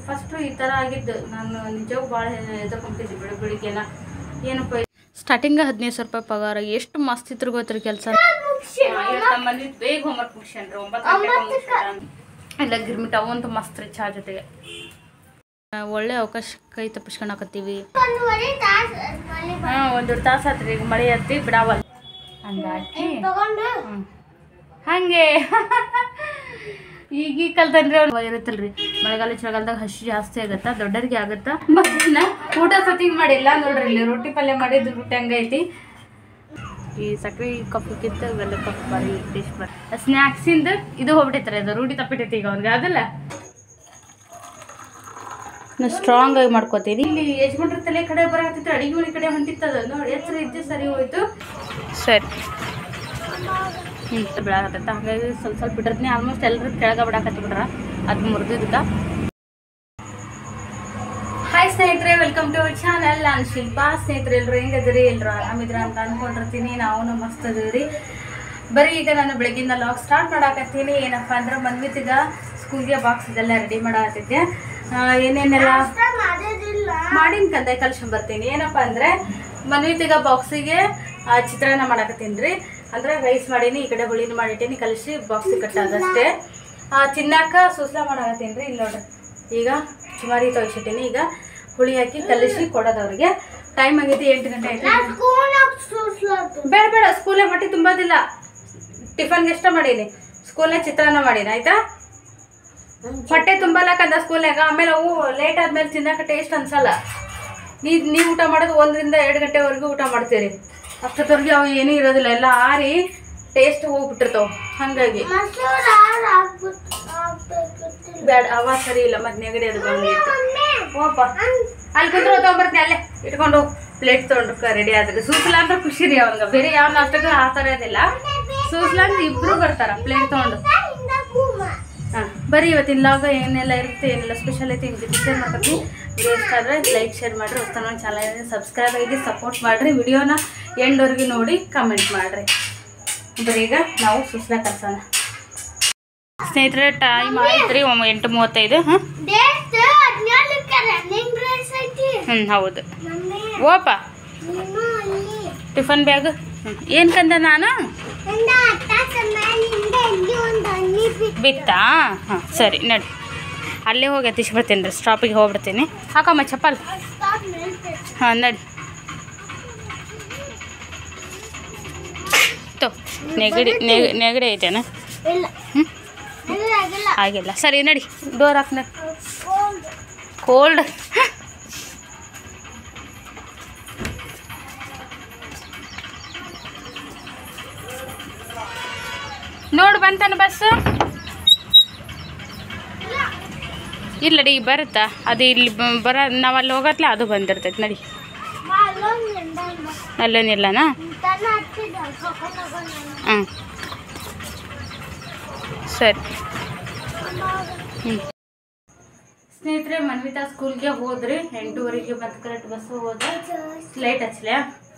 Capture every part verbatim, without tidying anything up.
First ಈ ಥರ ಆಗಿದ್ದು. ನಾನು ನಿಜವಾಗೂ ಭಾಳ ಎದುರ್ಕೊಂತಿದ್ದೆ ಬೆಳಿಗ್ಗೆ ಬೆಳಿಗ್ಗೆನ. ಏನಪ್ಪ ಸ್ಟಾರ್ಟಿಂಗ್ ಹದಿನೈದು ಸಾವಿರ ರೂಪಾಯಿ ಪಗಾರ, ಎಷ್ಟು ಮಸ್ತ್ ಇತ್ತು ಗೊತ್ತಿರಿ ಕೆಲಸ. ಬಂದು ಬೇಗ ಹೋಮ್ವರ್ಕ್ ಮುಗಿಸ್ಯಾನ್ರಿ, ಒಂಬತ್ತು ಗಂಟೆ ಎಲ್ಲ ಗಿರ್ಮಿಟ್ ಅವಂತೂ ಮಸ್ತ್ ರೀ ಚಾ ಜೊತೆಗೆ. ಒಳ್ಳೆ ಅವಕಾಶ ಕೈ ತಪ್ಪಿಸ್ಕೊಳಕತ್ತೀವಿ. ಹಾಂ ಒಂದೆರಡು ತಾಸು ಆತ್ರಿ, ಈಗ ಮಳೆ ಹತ್ತಿ ಬಿಡಾವಲ್ಲ ಹಂಗಾಗಿ ಹಾಗೆ ಈಗ ಈಗ ಕಲ್ತಂದ್ರೆ ಅವ್ರು ಇರುತ್ತಲ್ರಿ. ಮಳೆಗಾಲ ಚಳಿಗಾಲದಾಗ ಹಸಿ ಜಾಸ್ತಿ ಆಗತ್ತಾ, ದೊಡ್ಡರಿಗೆ ಆಗತ್ತಾ. ಮತ್ತೆ ಊಟ ಸತಿಗೆ ಮಾಡಿಲ್ಲ ನೋಡ್ರಿ, ಇಲ್ಲಿ ರೊಟ್ಟಿ ಪಲ್ಯ ಮಾಡಿದ್ದು ರೊಟ್ಟಿ ಹಂಗೈತಿ. ಈ ಸಕ್ರೆ ಕಪ್ಪಿಗಿಂತ ಇವೆಲ್ಲ ಕಪ್ ಬರೀ ಟೇಸ್ಟ್ ಬರ್ ಸ್ನ್ಯಾಕ್ಸಿಂದ ಇದು ಹೋಗ್ಬಿಟ್ಟೈತ್ರಿ, ಅದು ರೂಢಿ ತಪ್ಪಿಟ್ಟೈತಿ ಈಗ ಅವ್ರಿಗೆ. ಅದಲ್ಲ ನಾನು ಸ್ಟ್ರಾಂಗ್ ಆಗಿ ಮಾಡ್ಕೋತೀನಿ. ಇಲ್ಲಿ ಯಜಮಾನ್ರ ತಲೆ ಕಡೆ ಬರಾಕತ್ತಿತ್ತು, ಅಡಿಗೆ ಮನೆ ಕಡೆ ಹೊಂಟಿತ್ತದ ನೋಡಿ, ಎಚ್ಚರ ಇದ್ದು ಸರಿ ಹೋಯ್ತು. ಸರಿ ಹ್ಞೂ ಬಿಡಾಕತ್ತ, ಹಾಗಾಗಿ ಸ್ವಲ್ಪ ಸ್ವಲ್ಪ ಬಿಟ್ಟಿರ್ತೀನಿ. ಆಲ್ಮೋಸ್ಟ್ ಎಲ್ಲರೂ ಕೆಳಗೆ ಬಿಡಾಕತ್ತಿ ಬಿಡ್ರ, ಅದು ಮುರಿದಿದ್ದಕ್ಕೆ. ಹಾಯ್ ಸ್ನೇಹಿತರೆ, ವೆಲ್ಕಮ್ ಟು ಅವರ್ ಚಾನಲ್. ನಾನು ಶಿಲ್ಪಾ. ಸ್ನೇಹಿತರೆ ಎಲ್ಲರೂ ಹೆಂಗದಿರಿ, ಎಲ್ಲರೂ ಆರಾಮಿದ್ರ ಅಂತ ಅಂದ್ಕೊಂಡಿರ್ತೀನಿ. ನಾವು ಮಸ್ತ್ ಅದೀವಿ. ಬರೀ ಈಗ ನಾನು ಬೆಳಗ್ಗಿಂದ ಲಾಗ್ ಸ್ಟಾರ್ಟ್ ಮಾಡಾಕತ್ತೀನಿ. ಏನಪ್ಪ ಅಂದ್ರೆ ಮನ್ವಿತಿಗ ಸ್ಕೂಲ್ಗೆ ಬಾಕ್ಸ್ ಇದೆಲ್ಲ ರೆಡಿ ಮಾಡಾಕತ್ತಿದ್ದೆ. ಏನೇನೆಲ್ಲ ಮಾಡಿನ ಕಂದ ಕಲ್ಸ್ಕೊಂಬರ್ತೀನಿ. ಏನಪ್ಪ ಅಂದರೆ ಮನ್ವಿತಿಗ ಬಾಕ್ಸಿಗೆ ಚಿತ್ರಾನ್ನ ಮಾಡಾಕತ್ತೀನಿ ರೀ. ಅಂದರೆ ರೈಸ್ ಮಾಡೀನಿ, ಈ ಕಡೆ ಹುಳಿನ ಮಾಡಿಟ್ಟೀನಿ, ಕಲಿಸಿ ಬಾಕ್ಸಿಗೆ ಕಟ್ಟೋದಷ್ಟೇ. ತಿನ್ನಾಕ ಸೂಸ್ಲಾ ಮಾಡಾಕತ್ತೀನಿ ರೀ. ಇಲ್ಲಿ ನೋಡ್ರಿ, ಈಗ ಸುಮಾರಿ ತೊಯ್ಸಿಟ್ಟೀನಿ. ಈಗ ಹುಳಿ ಹಾಕಿ ಕಲಿಸಿ ಕೊಡೋದವ್ರಿಗೆ. ಟೈಮ್ ಆಗೈತಿ ಎಂಟು ಗಂಟೆ ಆಯ್ತು. ಬೇಡ ಬೇಡ ಸ್ಕೂಲೇ ಮಟ್ಟಿ ತುಂಬೋದಿಲ್ಲ, ಟಿಫನ್ಗೆ ಎಷ್ಟ ಮಾಡೀನಿ, ಸ್ಕೂಲ್ನಾಗ ಚಿತ್ರಾನ್ನ ಮಾಡೀನಿ ಆಯ್ತಾ. ಹೊಟ್ಟೆ ತುಂಬಲಕ್ಕಂದ ಸ್ಕೂಲ್ನಾಗ, ಆಮೇಲೆ ಅವು ಲೇಟ್ ಆದ್ಮೇಲೆ ತಿನ್ನಕ್ಕೆ ಟೇಸ್ಟ್ ಅನ್ಸಲ್ಲ. ನೀ ನೀವು ಊಟ ಮಾಡೋದು ಒಂದರಿಂದ ಎರಡು ಗಂಟೆವರೆಗೂ ಊಟ ಮಾಡ್ತೀರಿ, ಅಷ್ಟೊತ್ತವರೆಗೆ ಅವು ಏನೂ ಇರೋದಿಲ್ಲ, ಎಲ್ಲ ಆರಿ ಟೇಸ್ಟ್ ಹೋಗ್ಬಿಟ್ಟಿರ್ತಾವ. ಹಾಗಾಗಿ ಬೇಡ, ಅವ ಸರಿ ಇಲ್ಲ. ಮತ್ತೆ ನೆಗಡಿ ಅದು ಬಂದಿತ್ತು. ಹೋಪ ಅಲ್ಲಿ ಕುಂದ್ರೆ ತೊಗೊಂಬರ್ತೀನಿ, ಅಲ್ಲೇ ಇಟ್ಕೊಂಡು ಪ್ಲೇಟ್ ತೊಗೊಂಡು ರೆಡಿ ಆದ್ರೆ. ಸೂಸ್ಲಾ ಅಂದ್ರೆ ಖುಷಿ ರೀ ಅವಂಗ, ಬೇರೆ ಯಾವ ನಾಷ್ಟಕ್ಕೂ ಆ ಥರ ಇದಿಲ್ಲ. ಸೂಸ್ಲಾ ಅಂದ್ರೆ ಇಬ್ರು ಬರ್ತಾರ ಪ್ಲೇಟ್ ತೊಗೊಂಡು. ಹಾಂ ಬರೀ ಇವತ್ತಿನ ಲಾಗ ಏನೆಲ್ಲ ಇರುತ್ತೆ, ಏನೆಲ್ಲ ಸ್ಪೆಷಲ್ ಐತೆ ನಿಮ್ಗೆ ಶೇರ್ ಮಾಡ್ತೀನಿ. ವಿಡಿಯೋ ಇಷ್ಟ ಆದರೆ ಲೈಕ್ ಶೇರ್ ಮಾಡಿರಿ, ಹೊಸ ನನ್ನ ಚಾನಲ್ ಸಬ್ಸ್ಕ್ರೈಬ್ ಆಗಿ ಸಪೋರ್ಟ್ ಮಾಡಿರಿ. ವಿಡಿಯೋನ ಎಂಡ್ವರೆಗೆ ನೋಡಿ ಕಮೆಂಟ್ ಮಾಡಿರಿ. ಬರೀ ಈಗ ನಾವು ಸುಸ್ಲಾ ಕಲ್ಸೋಣ. ಸ್ನೇಹಿತರೆ ಟೈಮ್ ಆಯ್ತು ರೀ, ಒಮ್ಮೆ ಎಂಟು ಮೂವತ್ತೈದು. ಹಾಂ ಹ್ಞೂ ಹೌದು. ಓಪ ಟಿಫನ್ ಬ್ಯಾಗ್ ಏನು ಕಂದ ನಾನು ಬಿತ್ತಾ? ಹಾಂ ಸರಿ ನಡಿ, ಅಲ್ಲೇ ಹೋಗಿ ಎತ್ತಿಸಿ ಬರ್ತೀನಿ ರೀ, ಸ್ಟಾಪಿಗೆ ಹೋಗ್ಬಿಡ್ತೀನಿ. ಹಾಕಮ್ಮ ಚಪ್ಪಲ್. ಹಾಂ ನಡಿ. ತೋ ನೆಗಡಿ ನೆಗ ನೆಗಡಿ ಐತೇನ? ಹ್ಞೂ ಆಗಿಲ್ಲ, ಸರಿ ನಡಿ. ಡೋರ್ ಹಾಕ್ ನಡಿ. ಕೋಲ್ಡ್ ನೋಡು ಬಂತಾನ ಬಸ್. ಇಲ್ಲಡಿ ಬರುತ್ತಾ ಅದು, ಇಲ್ಲಿ ಬರ ನಾವು ಅಲ್ಲಿ ಹೋಗತ್ಲೆ ಅದು ಬಂದಿರ್ತೈತೆ. ನಡಿ. ಅಲ್ಲೇನಿಲ್ಲನಾ? ಹಾಂ ಸರಿ. ಹ್ಞೂ ಸ್ನೇಹಿತರೆ ಮನ್ವಿತಾ ಸ್ಕೂಲ್ಗೆ ಹೋದ್ರಿ, ಎಂಟೂವರೆಗೆ ಬಂದು ಕರೆಕ್ಟ್ ಬಸ್ ಹೋದ್ರೆ. ಲೈಟ್ ಹಚ್ಚಲೇ?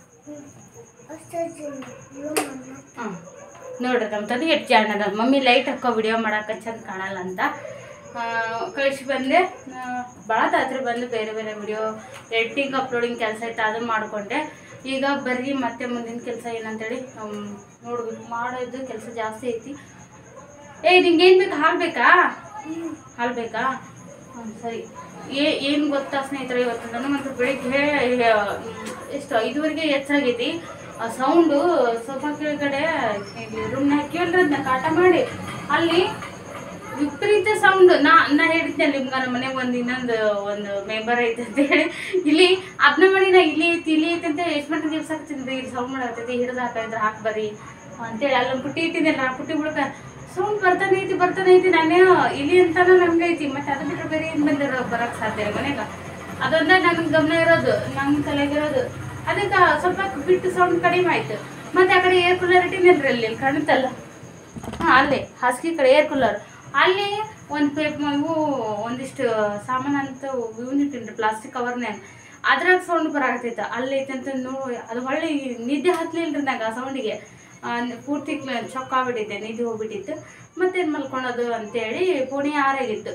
ಹಾಂ ನೋಡ್ರಿ ನಮ್ಮ ತಂದೆ ಎಷ್ಟು ಜಾಣದ. ಮಮ್ಮಿ ಲೈಟ್ ಹಾಕೋ ವಿಡಿಯೋ ಮಾಡೋಕೆ ಚಂದ ಕಾಣಲ್ಲ ಅಂತ ಕಳಿಸಿ ಬಂದೆ. ಭಾಳ ತಾತ್ರಿ ಬಂದು ಬೇರೆ ಬೇರೆ ವಿಡಿಯೋ ಎಡಿಟಿಂಗ್ ಅಪ್ಲೋಡಿಂಗ್ ಕೆಲಸ ಇತ್ತು, ಅದನ್ನು ಮಾಡಿಕೊಂಡೆ. ಈಗ ಬರ್ರಿ ಮತ್ತೆ ಮುಂದಿನ ಕೆಲಸ ಏನಂತೇಳಿ ನೋಡ್ಬೇಕು. ಮಾಡೋದು ಕೆಲಸ ಜಾಸ್ತಿ ಐತಿ. ಏ ನಿಂಗೇನು ಬೇಕು? ಹಾಲು ಬೇಕಾ? ಹಾಲು ಬೇಕಾ? ಹಾಂ ಸರಿ. ಏ ಏನು ಗೊತ್ತಾ ಸ್ನೇಹಿತರೆ, ಇವತ್ತು ನನಗಂತೂ ಬೆಳಿಗ್ಗೆ ಎಷ್ಟು ಐದುವರೆಗೆ ಎಚ್ಚರಾಗೈತಿ. ಆ ಸೌಂಡು ಸ್ವಲ್ಪ ಕೆಳಗಡೆ ರೂಮ್ನ ಕೇಳ್ರಿ, ಅದನ್ನ ಕಾಟ ಮಾಡಿ ಅಲ್ಲಿ ವಿಪರೀತ ಸೌಂಡ್. ನಾ ನಾ ಹೇಳಿದ್ದೆ ನಿಮ್ಗೆ, ನಮ್ಮ ಮನೆಗೆ ಒಂದು ಇನ್ನೊಂದು ಒಂದು ಮೆಂಬರ್ ಐತೆ ಅಂತ ಹೇಳಿ. ಇಲ್ಲಿ ಅದನ್ನ ಮಾಡಿ ನಾ ಇಲ್ಲಿ ಐತಿ ಇಲ್ಲಿ ಐತಿ ಅಂತ ಎಷ್ಟು ಮಟ್ಟಿಗೆ ದಿವ್ಸ ಆಗ್ತೀನಿ ರೀ, ಸೌಂಡ್ ಮಾಡಾಕತ್ತೈತಿ. ಹಿಡಿದು ಹಾಕಿದ್ರೆ ಹಾಕಿ ಬರ್ರಿ ಅಂತೇಳಿ ಅಲ್ಲೊಂದು ಪುಟ್ಟಿ ಇಟ್ಟಿದ್ದೆಲ್ಲ, ಆ ಪುಟ್ಟಿ ಬಿಡಕ ಸೌಂಡ್ ಬರ್ತಾನೆ ಐತಿ ಬರ್ತಾನೆ ಐತಿ. ನಾನೇ ಇಲ್ಲಿ ಅಂತಾನೆ ನಮ್ಗೆ ಐತಿ, ಮತ್ತು ಅದು ಬಿಟ್ಟರೆ ಬೇರೆ ಏನು ಬಂದಿರೋ ಬರೋಕ್ಕೆ ಸಾಧ್ಯ ಇಲ್ಲ ಮನೆಗೆ. ಅದೊಂದೇ ನನಗೆ ಗಮನ ಇರೋದು, ನಮ್ಮ ತಲೆಗಿರೋದು. ಅದಕ್ಕೆ ಸ್ವಲ್ಪ ಬಿಟ್ಟು ಸೌಂಡ್ ಕಡಿಮೆ ಆಯಿತು. ಮತ್ತು ಆ ಕಡೆ ಏರ್ ಕೂಲರ್ ಇಟ್ಟಿನಿಲ್ರಿ, ಅಲ್ಲಿ ಕಾಣುತ್ತಲ್ಲ, ಹಾಂ ಅಲ್ಲೇ ಹಾಸಿಗೆ ಕಡೆ ಏರ್ ಕೂಲರ್, ಅಲ್ಲಿ ಒಂದು ಪೇಪ್ ಇವು ಒಂದಿಷ್ಟು ಸಾಮಾನು ಅಂತ ಇವನ್ ಇಟ್ಟಿನ್ರಿ ಪ್ಲಾಸ್ಟಿಕ್ ಕವರ್ನ್ಯಾಗ. ಅದ್ರಾಗ ಸೌಂಡ್ ಬರಾಕತ್ತೈತೆ. ಅಲ್ಲಿ ಐತೆ ಅಂತ ನೋಡಿ ಅದು ಹೊಳ್ಳಿ ನಿದ್ದೆ ಹತ್ತಲಿಲ್ಲ ರೀ ನಂಗೆ ಆ ಸೌಂಡಿಗೆ. ಪೂರ್ತಿ ಚೊಕ್ಕ ಆಗ್ಬಿಟ್ಟಿದ್ದೆ, ನಿದ್ದೆ ಹೋಗ್ಬಿಟ್ಟಿತ್ತು. ಮತ್ತೇನು ಮಲ್ಕೊಳೋದು ಅಂತೇಳಿ ಪುಣೆ ಆರಾಗಿತ್ತು.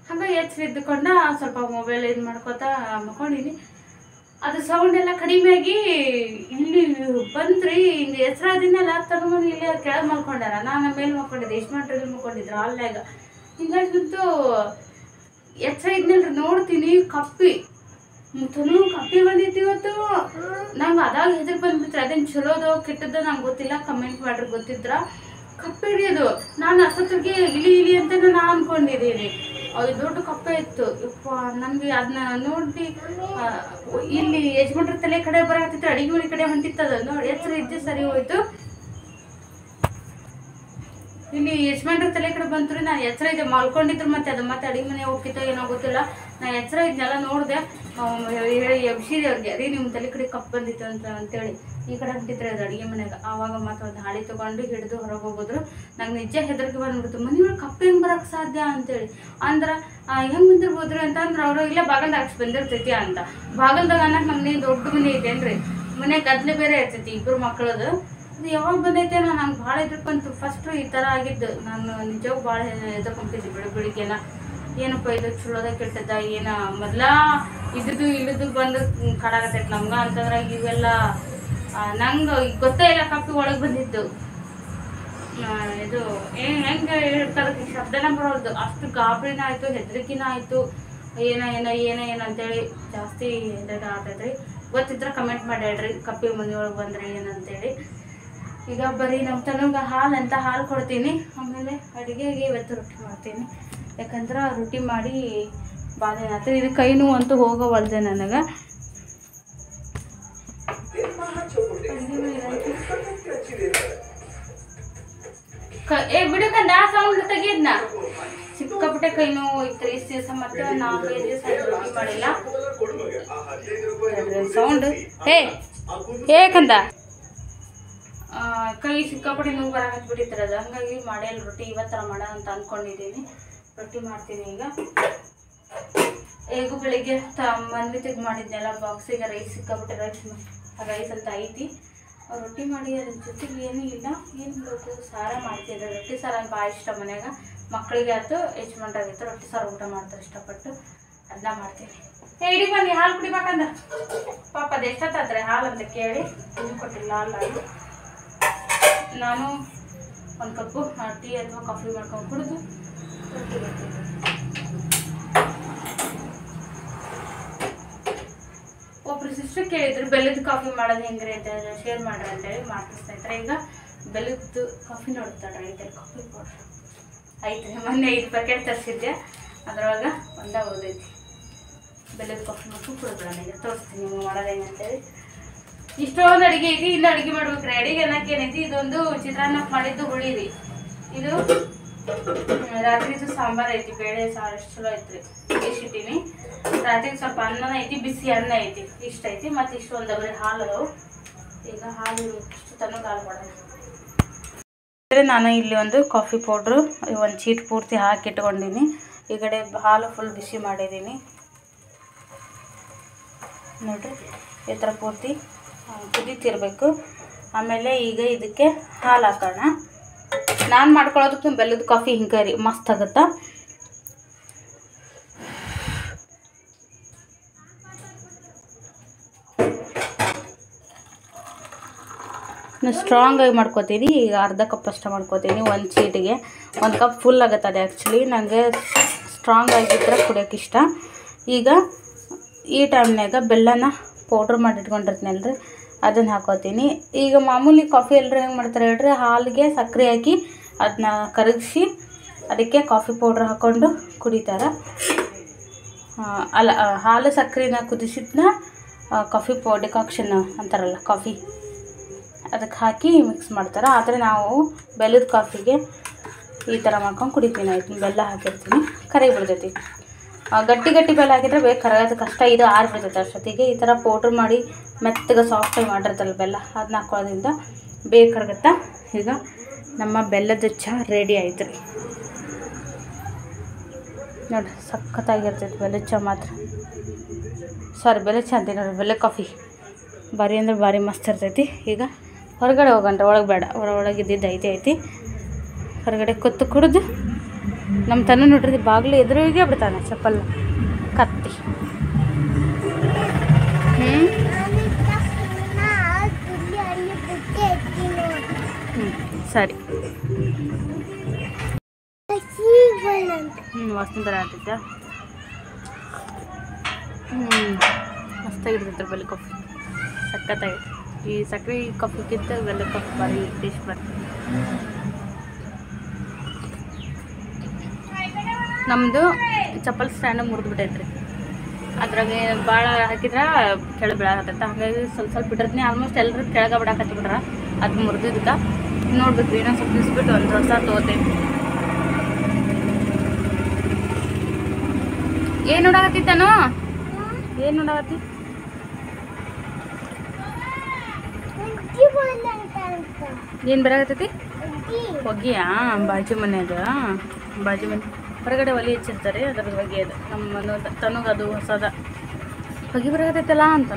ಹಂಗೆ ಎಚ್ಚರ ಇದ್ದುಕೊಂಡು ಸ್ವಲ್ಪ ಮೊಬೈಲ್ ಇದು ಮಾಡ್ಕೊತಾ ಮಕ್ಕೊಂಡಿನಿ. ಅದು ಸೌಂಡ್ ಎಲ್ಲ ಕಡಿಮೆ ಆಗಿ ಇಲ್ಲಿ ಬಂದ್ರಿ ಹಿಂಗೆ ಹೆಸರಾದಿನೆಲ್ಲ ತಗೊಂಡು ಇಲ್ಲಿ ಕೆಳಗೆ ಮಲ್ಕೊಂಡಾರ. ನಾನು ಮೇಲೆ ಮಲ್ಕೊಂಡಿದ್ದೆ, ಎಷ್ಟು ಮಾಡ್ರಿ ಮಲ್ಕೊಂಡಿದ್ರು ಹಾಲ್ನಾಗ. ಹಿಂಗಾಗಿತ್ತು ಎಚ್ಚರ ಇದ್ನಲ್ರಿ, ನೋಡ್ತೀನಿ ಕಪ್ಪಿ ತನು ಕಪ್ಪಿ ಬಂದಿತ್ತು ಇವತ್ತು. ನಂಗೆ ಅದಾಗ ಹೆದರ್ ಬಂದ್ಬಿಟ್ರೆ ಅದೇನು ಚಲೋದೋ ಕೆಟ್ಟದ್ದೋ ನಂಗೆ ಗೊತ್ತಿಲ್ಲ, ಕಮೆಂಟ್ ಮಾಡ್ರಿ ಗೊತ್ತಿದ್ರ. ಕಪ್ಪೆ ಹಿಡಿಯೋದು ನಾನು ಅಷ್ಟೊತ್ತಿಗೆ ಇಲಿ ಇಲಿ ಅಂತ ನಾನು ಅಂದ್ಕೊಂಡಿದ್ದೀನಿ. ಅದು ದೊಡ್ಡ ಕಪ್ಪೆ ಇತ್ತು. ಯಪ್ಪ ನನಗೆ ಅದನ್ನ ನೋಡಿ ಇಲ್ಲಿ ಯಜಮಾನ್ರ ತಲೆ ಕಡೆ ಬರತ್ತಿತ್ತು, ಅಡಿಗೆ ಮನೆ ಕಡೆ ಹೊಂಟಿತ್ತದ ನೋಡಿ ಎಚ್ಚರ ಇದ್ದೆ ಸರಿ ಹೋಯ್ತು. ಇಲ್ಲಿ ಯಜಮಾನ್ರ ತಲೆ ಕಡೆ ಬಂತು, ನಾನು ಎಚ್ಚರ ಇದ್ದೆ ಮಲ್ಕೊಂಡಿದ್ರು, ಮತ್ತೆ ಅದು ಮತ್ತೆ ಅಡಿಗೆ ಮನೆ ಹೋಗ್ತಿತ್ತೋ ಏನೋ ಗೊತ್ತಿಲ್ಲ. ನಾನು ಎಚ್ಚರ ಇದ್ನೆಲ್ಲ ನೋಡಿದೆ, ಹೇಳಿ ಎಬ್ಸಿದೆ ಅವ್ರಿಗೆ, ಅದೇ ನಿಮ್ಮ ತಲೆ ಕಡೆ ಕಪ್ಪು ಬಂದಿತ್ತು ಅಂತ ಅಂತೇಳಿ. ಈ ಕಡೆ ಹೊಂಟಿದ್ರೆ ಅದು ಅಡುಗೆ ಮನೆಗೆ. ಆವಾಗ ಮತ್ತೆ ಒಂದು ಹಾಳಿ ತೊಗೊಂಡು ಹಿಡಿದು ಹೊರಗೆ ಹೋಗೋದ್ರು. ನಂಗೆ ನಿಜ ಹೆದರಿಕೆ ಬಂದ್ಬಿಡ್ತು, ಮನೆಯೊಳಗೆ ಕಪ್ಪು ಹೆಂಗೆ ಬರೋಕ್ಕೆ ಸಾಧ್ಯ ಅಂತೇಳಿ. ಅಂದ್ರೆ ಹೆಂಗೆ ಬಂದಿರ್ಬೋದ್ರಿ ಅಂತಂದ್ರೆ ಅವರು ಇಲ್ಲ ಬಾಗಲ್ದಾಗ ಅಷ್ಟು ಬಂದಿರ್ತೈತಿ ಅಂತ. ಬಾಗಲ್ದಾಗ ಅನ್ನಕ್ಕೆ ನಮ್ಮ ಮನೆ ದೊಡ್ಡ ಮನೆ ಐತೇನ್ರಿ, ಮನೆ ಗದ್ಲೆ ಬೇರೆ ಇರ್ತೈತಿ ಇಬ್ಬರು ಮಕ್ಕಳದು. ಅದು ಯಾವಾಗ ಬಂದೈತೆ ನಾನು ನಂಗೆ ಭಾಳ ಎದುರ್ಕೊಂತು. ಫಸ್ಟು ಈ ಥರ ಆಗಿದ್ದು, ನಾನು ನಿಜವಾಗೂ ಭಾಳ ಎದುರ್ಕೊಂತಿದ್ದೆ ಬೆಳಿಗ್ಗೆ ಬೆಳಿಗ್ಗೆನ. ಏನಪ್ಪ ಇದು ಚಲೋದ ಕೆಟ್ಟದ ಏನ ಮೊದಲ ಇದ್ದು ಇಳಿದು ಬಂದು ಕಾಡಾಗತ್ತೈತೆ ನಮ್ಗೆ ಅಂತಂದ್ರೆ ಇವೆಲ್ಲ ನಂಗೆ ಗೊತ್ತೇ ಇಲ್ಲ. ಕಪ್ಪಿ ಒಳಗೆ ಬಂದಿದ್ದು ಇದು ಏನು ಹೆಂಗೆ ಹೇಳ್ತಾರೆ ಶಬ್ದನ ಬರೋದು, ಅಷ್ಟು ಗಾಬರಿನ ಆಯಿತು, ಹೆದರಿಕೆನ ಆಯಿತು. ಏನ ಏನ ಏನ ಏನು ಅಂತೇಳಿ ಜಾಸ್ತಿ ಹೆದರಿಕೆ ಆಗ್ತೈತ್ರಿ. ಗೊತ್ತಿದ್ರೆ ಕಮೆಂಟ್ ಮಾಡಿ ಹೇಳ್ರಿ ಕಪ್ಪಿ ಮನೆಯೊಳಗೆ ಬಂದರೆ ಏನಂತೇಳಿ. ಈಗ ಬರೀ ನಮ್ಮ ತನಗೆ ಹಾಲು ಅಂತ ಹಾಲು ಕೊಡ್ತೀನಿ. ಆಮೇಲೆ ಅಡುಗೆಗೆ ಇವತ್ತು ರೊಟ್ಟಿ ಮಾಡ್ತೀನಿ, ಯಾಕಂದ್ರೆ ರೊಟ್ಟಿ ಮಾಡಿ ಬಾಧೆ ಆಯ್ತು. ಇದು ಕೈ ನೋವು ಅಂತೂ ಹೋಗೋವಲ್ದೆ ನನಗೆ. ಏ ಬಿಡಕಂದ ಸೌಂಡ್ ತೆಗಿದ್ನ, ಸಿಕ್ಕಾಪಟ್ಟೆ ಕೈ ನೋವು ಐತ್ರಿ ಇಷ್ಟು ದಿವಸ. ಮತ್ತೆ ಒಂದು ನಾಲ್ಕೈದು ದಿವಸ ರೊಟ್ಟಿ ಮಾಡಿಲ್ಲ. ಸೌಂಡ್ ಹೇ ಹೇಗಂದ ಕೈ ಸಿಕ್ಕಾಪಟ್ಟೆ ನೋವು ಬರಕತ್ಬಿಟ್ಟಿರ್ತಾರೆ ಅದು, ಹಂಗಾಗಿ ಮಾಡಿಲ್ಲ ರೊಟ್ಟಿ. ಇವತ್ತರ ಮಾಡ ಅಂತ ಅಂದ್ಕೊಂಡಿದ್ದೀನಿ. ರೊಟ್ಟಿ ಮಾಡ್ತೀನಿ ಈಗ. ಹೇಗೂ ಬೆಳಿಗ್ಗೆ ತ ಮಂದಿ ತೆಗೆದು ಮಾಡಿದ್ನೆಲ್ಲ ಬಾಕ್ಸಿಗೆ ರೈಸ್ ಸಿಕ್ಕಾಬಿಟ್ಟೆ ರೈಸ್ ರೈಸ್ ಅಂತ ಐತಿ. ರೊಟ್ಟಿ ಮಾಡಿ ಅದ್ರ ಜೊತೆಗೆ ಏನೂ ಇಲ್ಲ, ಏನು ಬೇಕು ಸಾರ ಮಾಡ್ತಿದ್ದೆ. ರೊಟ್ಟಿ ಸಾರ ಭಾಳ ಇಷ್ಟ ಮನ್ಯಾಗ, ಮಕ್ಕಳಿಗೆ ಆಯ್ತು ಯಜಮಾನ್ರಾಗಿತ್ತು ರೊಟ್ಟಿ ಸಾರು ಊಟ ಮಾಡ್ತಾರೆ ಇಷ್ಟಪಟ್ಟು, ಅದನ್ನ ಮಾಡ್ತೀನಿ. ಏ ಇಡೀ ಬನ್ನಿ ಹಾಲು ಕುಡಿಬೇಕಂದ ಪಾಪ ಅದು ಎಷ್ಟೊತ್ತಾದ್ರೆ ಹಾಲು ಅಂತ ಕೇಳಿ ಇದು ಕೊಟ್ಟಿಲ್ಲ ಹಾಲು. ನಾನು ಒಂದು ಕಪ್ಪು ಟೀ ಅಥವಾ ಕಾಫಿ ಮಾಡ್ಕೊಂಡು ಕುಡಿದು ರೊಟ್ಟಿ ಬರ್ತೀನಿ. ಒಬ್ರು ಸಿಸ್ಟರ್ ಕೇಳಿದ್ರು ಬೆಲ್ಲದ ಕಾಫಿ ಮಾಡೋದು ಹೆಂಗ್ರಿ ಅಂತ ಶೇರ್ ಮಾಡ್ರಿ ಅಂತೇಳಿ ಮಾಡ್ತಿಸ್ತಾ ಇದ್ದಾರೆ. ಈಗ ಬೆಲ್ಲದ್ದು ಕಾಫಿ ನೋಡ್ತಾಳೆ ಐತೆ ಕಾಫಿ ಪೌಡ್ರ್ ಐತೆ. ಮೊನ್ನೆ ಐದು ಪ್ಯಾಕೆಟ್ ತರಿಸಿದ್ದೆ, ಅದರೊಳಗೆ ಒಂದೇ ಉಳಿದೈತಿ. ಬೆಲ್ಲದ ಕಾಫಿ ಮಾಡ್ಕೊಂಡು ಕುಡಿದ್ರಣ. ಈಗ ತೋರಿಸ್ತೀನಿ ನೀವು ಮಾಡೋದು ಹೆಂಗಂತೇಳಿ. ಇಷ್ಟೊಂದು ಅಡುಗೆ ಐತಿ, ಇನ್ನು ಅಡುಗೆ ಮಾಡ್ಬೇಕ್ರಿ. ಅಡುಗೆ ಅನ್ನಕ್ಕೆ ಏನೈತಿ, ಇದೊಂದು ಚಿತ್ರಾನ್ನ ಮಾಡಿದ್ದು ಹುಳಿ ರೀ. ಇದು ರಾತ್ರಿದು ಸಾಂಬಾರು ಐತಿ, ಬೇಳೆ ಸಾರು ಎಷ್ಟು ಚಲೋ ಐತ್ರಿ. ಇಷ್ಟು ಇಟ್ಟೀನಿ. ರಾತ್ರಿಗೆ ಸ್ವಲ್ಪ ಅನ್ನನ ಐತಿ, ಬಿಸಿ ಅನ್ನ ಐತಿ, ಇಷ್ಟ ಐತಿ. ಮತ್ತು ಇಷ್ಟು ಒಂದು ಡಬರಿ ಹಾಲು ಅದಾವು. ಈಗ ಹಾಲು ಇಷ್ಟು ತನಕ ಹಾಲು ಮಾಡೋಣ. ನಾನು ಇಲ್ಲಿ ಒಂದು ಕಾಫಿ ಪೌಡ್ರು ಒಂದು ಚೀಟ್ ಪೂರ್ತಿ ಹಾಕಿ ಇಟ್ಕೊಂಡಿನಿ. ಈ ಕಡೆ ಹಾಲು ಫುಲ್ ಬಿಸಿ ಮಾಡಿದ್ದೀನಿ ನೋಡಿರಿ. ಈ ಥರ ಪೂರ್ತಿ ಕುದೀತಿರ್ಬೇಕು. ಆಮೇಲೆ ಈಗ ಇದಕ್ಕೆ ಹಾಲು ಹಾಕೋಣ. ನಾನು ಮಾಡ್ಕೊಳ್ಳೋದಕ್ಕೆ ಬೆಲ್ಲದ ಕಾಫಿ ಹಿಂಗೆ ರೀ ಮಸ್ತ್ ಆಗುತ್ತಾ. ಸ್ಟ್ರಾಂಗ್ ಆಗಿ ಮಾಡ್ಕೋತೀನಿ. ಈಗ ಅರ್ಧ ಕಪ್ ಅಷ್ಟು ಮಾಡ್ಕೋತೀನಿ ಒಂದು ಚೀಟಿಗೆ. ಒಂದು ಕಪ್ ಫುಲ್ ಆಗುತ್ತೆ ಅದು. ಆ್ಯಕ್ಚುಲಿ ನನಗೆ ಸ್ಟ್ರಾಂಗ್ ಆಗಿದ್ರೆ ಕುಡಿಯೋಕೆ ಇಷ್ಟ. ಈಗ ಈ ಟೈಮ್ನಾಗ ಬೆಲ್ಲನ ಪೌಡ್ರ್ ಮಾಡಿ ಇಟ್ಕೊಂಡಿರ್ತೀನಲ್ರಿ, ಅದನ್ನು ಹಾಕೋತೀನಿ. ಈಗ ಮಾಮೂಲಿ ಕಾಫಿ ಎಲ್ಲರೂ ಹೆಂಗೆ ಮಾಡ್ತಾರೆ ಹೇಳ್ರಿ, ಹಾಲಿಗೆ ಸಕ್ಕರೆ ಹಾಕಿ ಅದನ್ನ ಕರಗಿಸಿ ಅದಕ್ಕೆ ಕಾಫಿ ಪೌಡ್ರ್ ಹಾಕ್ಕೊಂಡು ಕುಡಿತಾರೆ. ಅಲ್ಲ, ಹಾಲು ಸಕ್ಕರೆನ ಕುದಿಸಿದ್ನ ಕಾಫಿ ಪೌ ಡಿಕಾಕ್ಷನ್ ಅಂತಾರಲ್ಲ ಕಾಫಿ, ಅದಕ್ಕೆ ಹಾಕಿ ಮಿಕ್ಸ್ ಮಾಡ್ತಾರೆ. ಆದರೆ ನಾವು ಬೆಲ್ಲದ ಕಾಫಿಗೆ ಈ ಥರ ಮಾಡ್ಕೊಂಡು ಕುಡಿತೀನಿ. ಆಯ್ತು, ಬೆಲ್ಲ ಹಾಕಿರ್ತೀನಿ, ಕರಗಿ ಬಿಡ್ತೈತಿ. ಗಟ್ಟಿ ಗಟ್ಟಿ ಬೆಲ್ಲ ಹಾಕಿದ್ರೆ ಬೇಗ ಕರಗೋದು ಕಷ್ಟ. ಇದು ಆರಿ ಬಿಡ್ತೈತೆ ಅಷ್ಟೊತ್ತಿಗೆ. ಈ ಥರ ಪೌಡ್ರ್ ಮಾಡಿ ಮೆತ್ತಗೆ ಸಾಫ್ಟಾಗಿ ಮಾಡಿರ್ತಲ್ಲ ಬೆಲ್ಲ, ಅದನ್ನ ಹಾಕೋದ್ರಿಂದ ಬೇಗ ಕರಗುತ್ತಾ. ಈಗ ನಮ್ಮ ಬೆಲ್ಲದ ಚಹಾ ರೆಡಿ ಆಯ್ತು ರೀ ನೋಡಿ. ಸಖತ್ತಾಗಿರ್ತೈತಿ ಬೆಲ್ಲದ ಚಹಾ ಮಾತ್ರ. ಸಾರಿ ಬೆಲ್ಲದ ಚಹಾ ಅಂತೀನಿ ನೋಡಿ, ಬೆಲ್ಲ ಕಾಫಿ ಭಾರಿ ಅಂದ್ರೆ ಭಾರಿ ಮಸ್ತ್ ಇರ್ತೈತಿ. ಈಗ ಹೊರಗಡೆ ಹೋಗೋಣ್ರಿ, ಒಳಗೆ ಬೇಡ, ಹೊರ ಒಳಗೆ ಇದ್ದಿದ್ದು ಐತಿ ಐತಿ ಹೊರಗಡೆ ಕೂತು ಕುಡಿದು ನಮ್ಮ ತನ್ನ ನೋಡ್ರಿ ಬಾಗಿಲು ಎದುರಿಗೆ ಬಿಡ್ತಾನೆ ಚಪ್ಪಲ್ ಕತ್ತಿ. ಹ್ಞೂ ಹ್ಞೂ ಸರಿ. ಹ್ಞೂ ವಾಸನೆ ಥರ ಆಗ್ತೈತೆ. ಹ್ಞೂ ಮಸ್ತಾಗಿರ್ತೈತೆ ಬೆಲ್ಲ ಕಾಫಿ, ಸಖತ್ತಾಗೈತೆ. ಈ ಸಕ್ಕರೆ ಕಾಫಿಗಿಂತ ಬೆಲ್ಲ ಕಾಫಿ ಭಾರಿ ಟೇಸ್ಟ್ ಬರ್ತದೆ. ನಮ್ಮದು ಚಪ್ಪಲ್ ಸ್ಟ್ಯಾಂಡ್ ಮುರಿದು ಬಿಟ್ಟೈತ್ರಿ. ಅದ್ರಾಗೆ ಭಾಳ ಹಾಕಿದ್ರೆ ಕೆಳಗೆ ಬೀಳಾಕತ್ತೈತೆ. ಹಾಗಾಗಿ ಸ್ವಲ್ಪ ಸ್ವಲ್ಪ ಬಿಟ್ಟಿರ್ತೀನಿ. ಆಲ್ಮೋಸ್ಟ್ ಎಲ್ಲರೂ ಕೆಳಗೆ ಬಿಡಾಕತ್ತಿ ಬಿಟ್ರ ಅದು ಮುರಿದಿದ್ದಕ್ಕೆ ನೋಡ್ಬೇಕು ರೀ. ಇನ್ನೊಂದು ಸ್ವಲ್ಪ ನಿಲ್ಸ್ಬಿಟ್ಟು ಒಂದು ಹೊಸ ತೊಗೋತೇವೆ. ಏನು ನೋಡಾಕತ್ತಿತ್ತಾನು? ಏನು ನೋಡಾಕತ್ತಿ? ಏನು ಬರಾಕತ್ತೈತಿ? ಹೊಗ್ಗಿಯಾ? ಬಾಜು ಮನೆಯಾಗ ಬಾಜು ಮನೆ ಹೊರಗಡೆ ಒಲೆ ಹೆಚ್ಚಿರ್ತಾರೆ, ಅದ್ರ ಬಗ್ಗೆ ಅದು ನಮ್ಮ ಮನೆ ತನಗೆ ಅದು ಹೊಸದ ಹೊಗೆ ಬರಾಕತ್ತೈತಲ್ಲ ಅಂತ.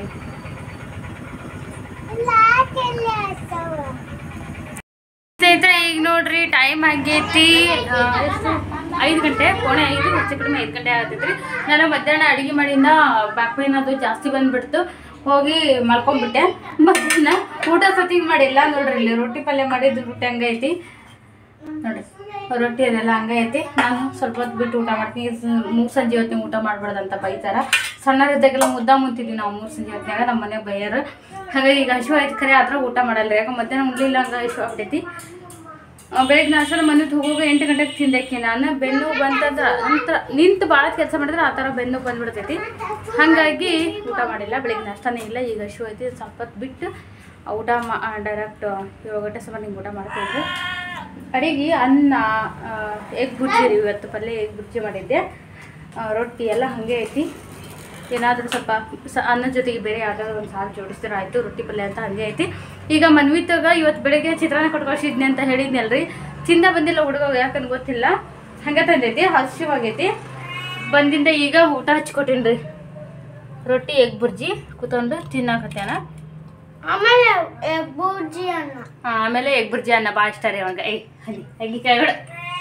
ಸ್ನೇಹಿತರೆ ಈಗ ನೋಡ್ರಿ ಟೈಮ್ ಆಗೈತಿ ಎಷ್ಟು? ಐದು ಗಂಟೆ, ಪೌಣೆ ಐದು, ಹೆಚ್ಚು ಕಡಿಮೆ ಐದು ಗಂಟೆ ಆಗತೈತ್ರಿ. ನಾನು ಮಧ್ಯಾಹ್ನ ಅಡುಗೆ ಮಾಡಿಂದ ಬ್ಯಾಕ್ ಪೇನ್ ಅದು ಜಾಸ್ತಿ ಬಂದುಬಿಡ್ತು. ಹೋಗಿ ಮಲ್ಕೊಂಡ್ಬಿಟ್ಟೆ. ಮಧ್ಯಾಹ್ನ ಊಟ ಸತಿಗೆ ಮಾಡಿಲ್ಲ ನೋಡ್ರಿ. ಇಲ್ಲಿ ರೊಟ್ಟಿ ಪಲ್ಯ ಮಾಡಿದ್ದು ರೊಟ್ಟಿ ಹಂಗೈತಿ ನೋಡಿ, ರೊಟ್ಟಿ ಅದೆಲ್ಲ ಹಂಗೈತಿ. ನಾನು ಸ್ವಲ್ಪ ಹೊತ್ತು ಬಿಟ್ಟು ಊಟ ಮಾಡ್ತೀನಿ. ಮೂರು ಸಂಜೆ ಹೊತ್ತಿಗೆ ಊಟ ಮಾಡ್ಬಾರ್ದಂತ ಬೈತಾರ. ಸಣ್ಣರಿದ್ದಾಗೆಲ್ಲ ಮುದ್ದ ಮುಂತಿದ್ವಿ ನಾವು ಮೂರು ಸಂಜೆ ಹೊತ್ತಿನಾಗ, ನಮ್ಮ ಮನೆಗೆ ಬೈಯರು. ಹಾಗಾಗಿ ಈಗ ಹಸಿವು ಆಯ್ತು ಖರೆ ಆದ್ರೆ ಊಟ ಮಾಡಲ್ಲ. ಯಾಕೆ ಮಧ್ಯಾಹ್ನ ಉಣ್ಲಿಲ್ಲ ಹಂಗೆ ಹಸಿವು ಆಗ್ತೈತಿ. ಬೆಳಗ್ಗೆ ನಾಷ್ಟ ಮನೆಗೆ ಹೋಗುವಾಗ ಎಂಟು ಗಂಟೆಗೆ ತಿಂದಕ್ಕೆ ನಾನು ಬೆನ್ನು ಬಂತಂದ್ರೆ ನಂತರ ನಿಂತು ಭಾಳ ಕೆಲಸ ಮಾಡಿದ್ರೆ ಆ ಥರ ಬೆನ್ನು ಬಂದುಬಿಡ್ತೈತಿ. ಹಾಗಾಗಿ ಊಟ ಮಾಡಿಲ್ಲ, ಬೆಳಗ್ಗೆ ನಾಷ್ಟನೇ ಇಲ್ಲ. ಈಗ ಹಸಿವು ಐತಿ, ಸ್ವಲ್ಪ ಹೊತ್ತು ಬಿಟ್ಟು ಊಟ ಮಾ ಡೈರೆಕ್ಟ್ ಏಳು ಗಂಟೆ ಸುಮಾರು ನಿಮ್ಗೆ ಊಟ ಮಾಡ್ತಿದ್ದೆ. ಅಡಿಗೆ ಅನ್ನ, ಎಗ್ ಬುರ್ಜಿ ರೀ ಇವತ್ತು, ಪಲ್ಯ ಎಗ್ ಬುರ್ಜಿ ಮಾಡಿದ್ದೆ. ರೊಟ್ಟಿ ಎಲ್ಲ ಹಾಗೆ ಐತಿ. ಏನಾದರೂ ಸ್ವಲ್ಪ ಸ ಅನ್ನ ಜೊತೆಗೆ ಬೇರೆ ಯಾವ್ದಾದ್ರು ಒಂದು ಸಾರು ಜೋಡಿಸಿದ್ರೆ ಆಯಿತು. ರೊಟ್ಟಿ ಪಲ್ಯ ಅಂತ ಹಾಗೆ ಐತಿ. ಈಗ ಮನ್ವಿತಾಗ ಇವತ್ತು ಬೆಳಗ್ಗೆ ಚಿತ್ರಾನ್ನ ಕೊಟ್ಕೊಳ್ಸಿದ್ನಿ ಅಂತ ಹೇಳಿದ್ನಲ್ರಿ. ತಿಂದ ಬಂದಿಲ್ಲ ಹುಡುಗ, ಯಾಕಂದ್ರೆ ಗೊತ್ತಿಲ್ಲ, ಹಂಗೆ ತಂದೈತಿ. ಹಸಿವಾಗೈತಿ. ಬಂದಿಂದ ಈಗ ಊಟ ಹಚ್ಕೊತೀನಿ ರೀ. ರೊಟ್ಟಿ ಎಗ್ ಬುರ್ಜಿ ಕೂತ್ಕೊಂಡು ತಿನ್ನಾಕತ್ತೇನ. ಆಮೇಲೆ ಎಗ್ ಬುರ್ಜಿ ಅನ್ನ ಹಾಂ ಆಮೇಲೆ ಎಗ್ ಬುರ್ಜಿ ಅನ್ನ ಭಾಳ ಇಷ್ಟ ರೀ ಅವನಿಗೆ. ಏಯ್ ಹಲ್ಲಿ ಹಂಗೆ ಕೆಳಗಡೆ.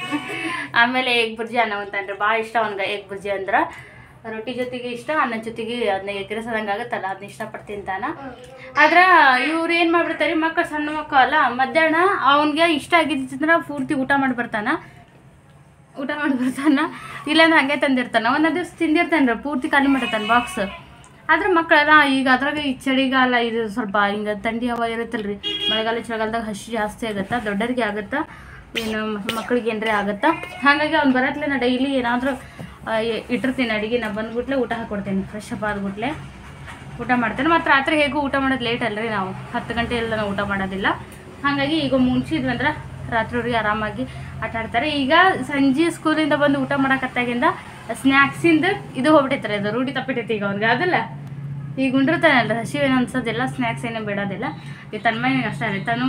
ಆಮೇಲೆ ಎಗ್ ಬುರ್ಜಿ ಅನ್ನ ಅಂತಂದ್ರೆ ಭಾಳ ಇಷ್ಟ ಅವನಿಗೆ. ಎಗ್ ಬುರ್ಜಿ ಅಂದ್ರೆ ರೊಟ್ಟಿ ಜೊತೆಗೆ ಇಷ್ಟ, ಅನ್ನ ಜೊತೆಗೆ ಅದನ್ನ ಎಗ್ರೆಸೋದಂಗೆ ಆಗುತ್ತಲ್ಲ, ಅದನ್ನ ಇಷ್ಟಪಟ್ಟು ತಿಂತಾನ. ಆದ್ರೆ ಇವ್ರು ಏನು ಮಾಡಿಬಿಡ್ತಾರೆ, ಮಕ್ಕಳು ಸಣ್ಣ ಮಕ್ಕಳು ಅಲ್ಲ, ಮಧ್ಯಾಹ್ನ ಅವನಿಗೆ ಇಷ್ಟ ಆಗಿದ್ದಂದ್ರೆ ಪೂರ್ತಿ ಊಟ ಮಾಡಿ ಬರ್ತಾನೆ ಊಟ ಮಾಡಿ ಬರ್ತಾನೆ ಇಲ್ಲಾಂದ್ರೆ ಹಾಗೆ ತಂದಿರ್ತಾನೆ. ಒಂದೊಂದು ದಿವ್ಸ ತಿಂದಿರ್ತಾನೆ ರೀ, ಪೂರ್ತಿ ಖಾಲಿ ಮಾಡಿರ್ತಾನೆ ಬಾಕ್ಸ್. ಆದ್ರೆ ಮಕ್ಕಳೆಲ್ಲ ಈಗ ಅದ್ರಾಗ ಈ ಚಳಿಗಾಲ ಇದು ಸ್ವಲ್ಪ ಹಿಂಗೆ ಥಂಡಿ ಹವಾ ಇರುತ್ತಲ್ಲ ರೀ, ಮಳೆಗಾಲ ಚಳಿಗಾಲದಾಗ ಹಸಿ ಜಾಸ್ತಿ ಆಗುತ್ತಾ, ದೊಡ್ಡರಿಗೆ ಆಗುತ್ತಾ, ಏನು ಮಕ್ಕಳಿಗೆ ಏನರೇ ಆಗುತ್ತಾ. ಹಾಗಾಗಿ ಅವ್ನು ಬರತ್ಲೆ ನಾ ಡೈಲಿ ಏನಾದರೂ ಇಟ್ಟಿರ್ತೀನಿ ಅಡುಗೆ. ನಾ ಬಂದ್ಬಿಟ್ಲೆ ಊಟ ಹಾಕ್ಕೊಡ್ತೀನಿ. ಫ್ರೆಶ್ ಅಪ್ ಆದ್ಬಿಟ್ಲೆ ಊಟ ಮಾಡ್ತೇನೆ. ಮತ್ತು ರಾತ್ರಿ ಹೇಗೂ ಊಟ ಮಾಡೋದು ಲೇಟ್ ಅಲ್ರಿ, ನಾವು ಹತ್ತು ಗಂಟೆ ಎಲ್ಲ ನಾವು ಊಟ ಮಾಡೋದಿಲ್ಲ. ಹಾಗಾಗಿ ಈಗ ಮುನ್ಸಿದ್ವಿ ಅಂದ್ರೆ ರಾತ್ರಿವ್ರಿಗೆ ಆರಾಮಾಗಿ ಆಟ ಆಡ್ತಾರೆ. ಈಗ ಸಂಜೆ ಸ್ಕೂಲಿಂದ ಬಂದು ಊಟ ಮಾಡೋಕತ್ತಾಗಿಂದ ಸ್ನ್ಯಾಕ್ಸಿಂದ ಇದು ಹೋಗ್ಬಿಟ್ಟೈತಾರೆ, ಅದು ರೂಢಿ ತಪ್ಪಿಟ್ಟೈತಿ ಈಗ ಅವ್ನಿಗೆ. ಅದಲ್ಲ ಈಗ ಉಂಡಿರ್ತಾನಲ್ಲ, ಹಸಿವೇನು ಅನ್ಸೋದಿಲ್ಲ, ಸ್ನ್ಯಾಕ್ಸ್ ಏನೂ ಬೇಡೋದಿಲ್ಲ. ಈ ತನ್ಮಯ್ಯ ಅಷ್ಟೇ ರೀ. ತನೂ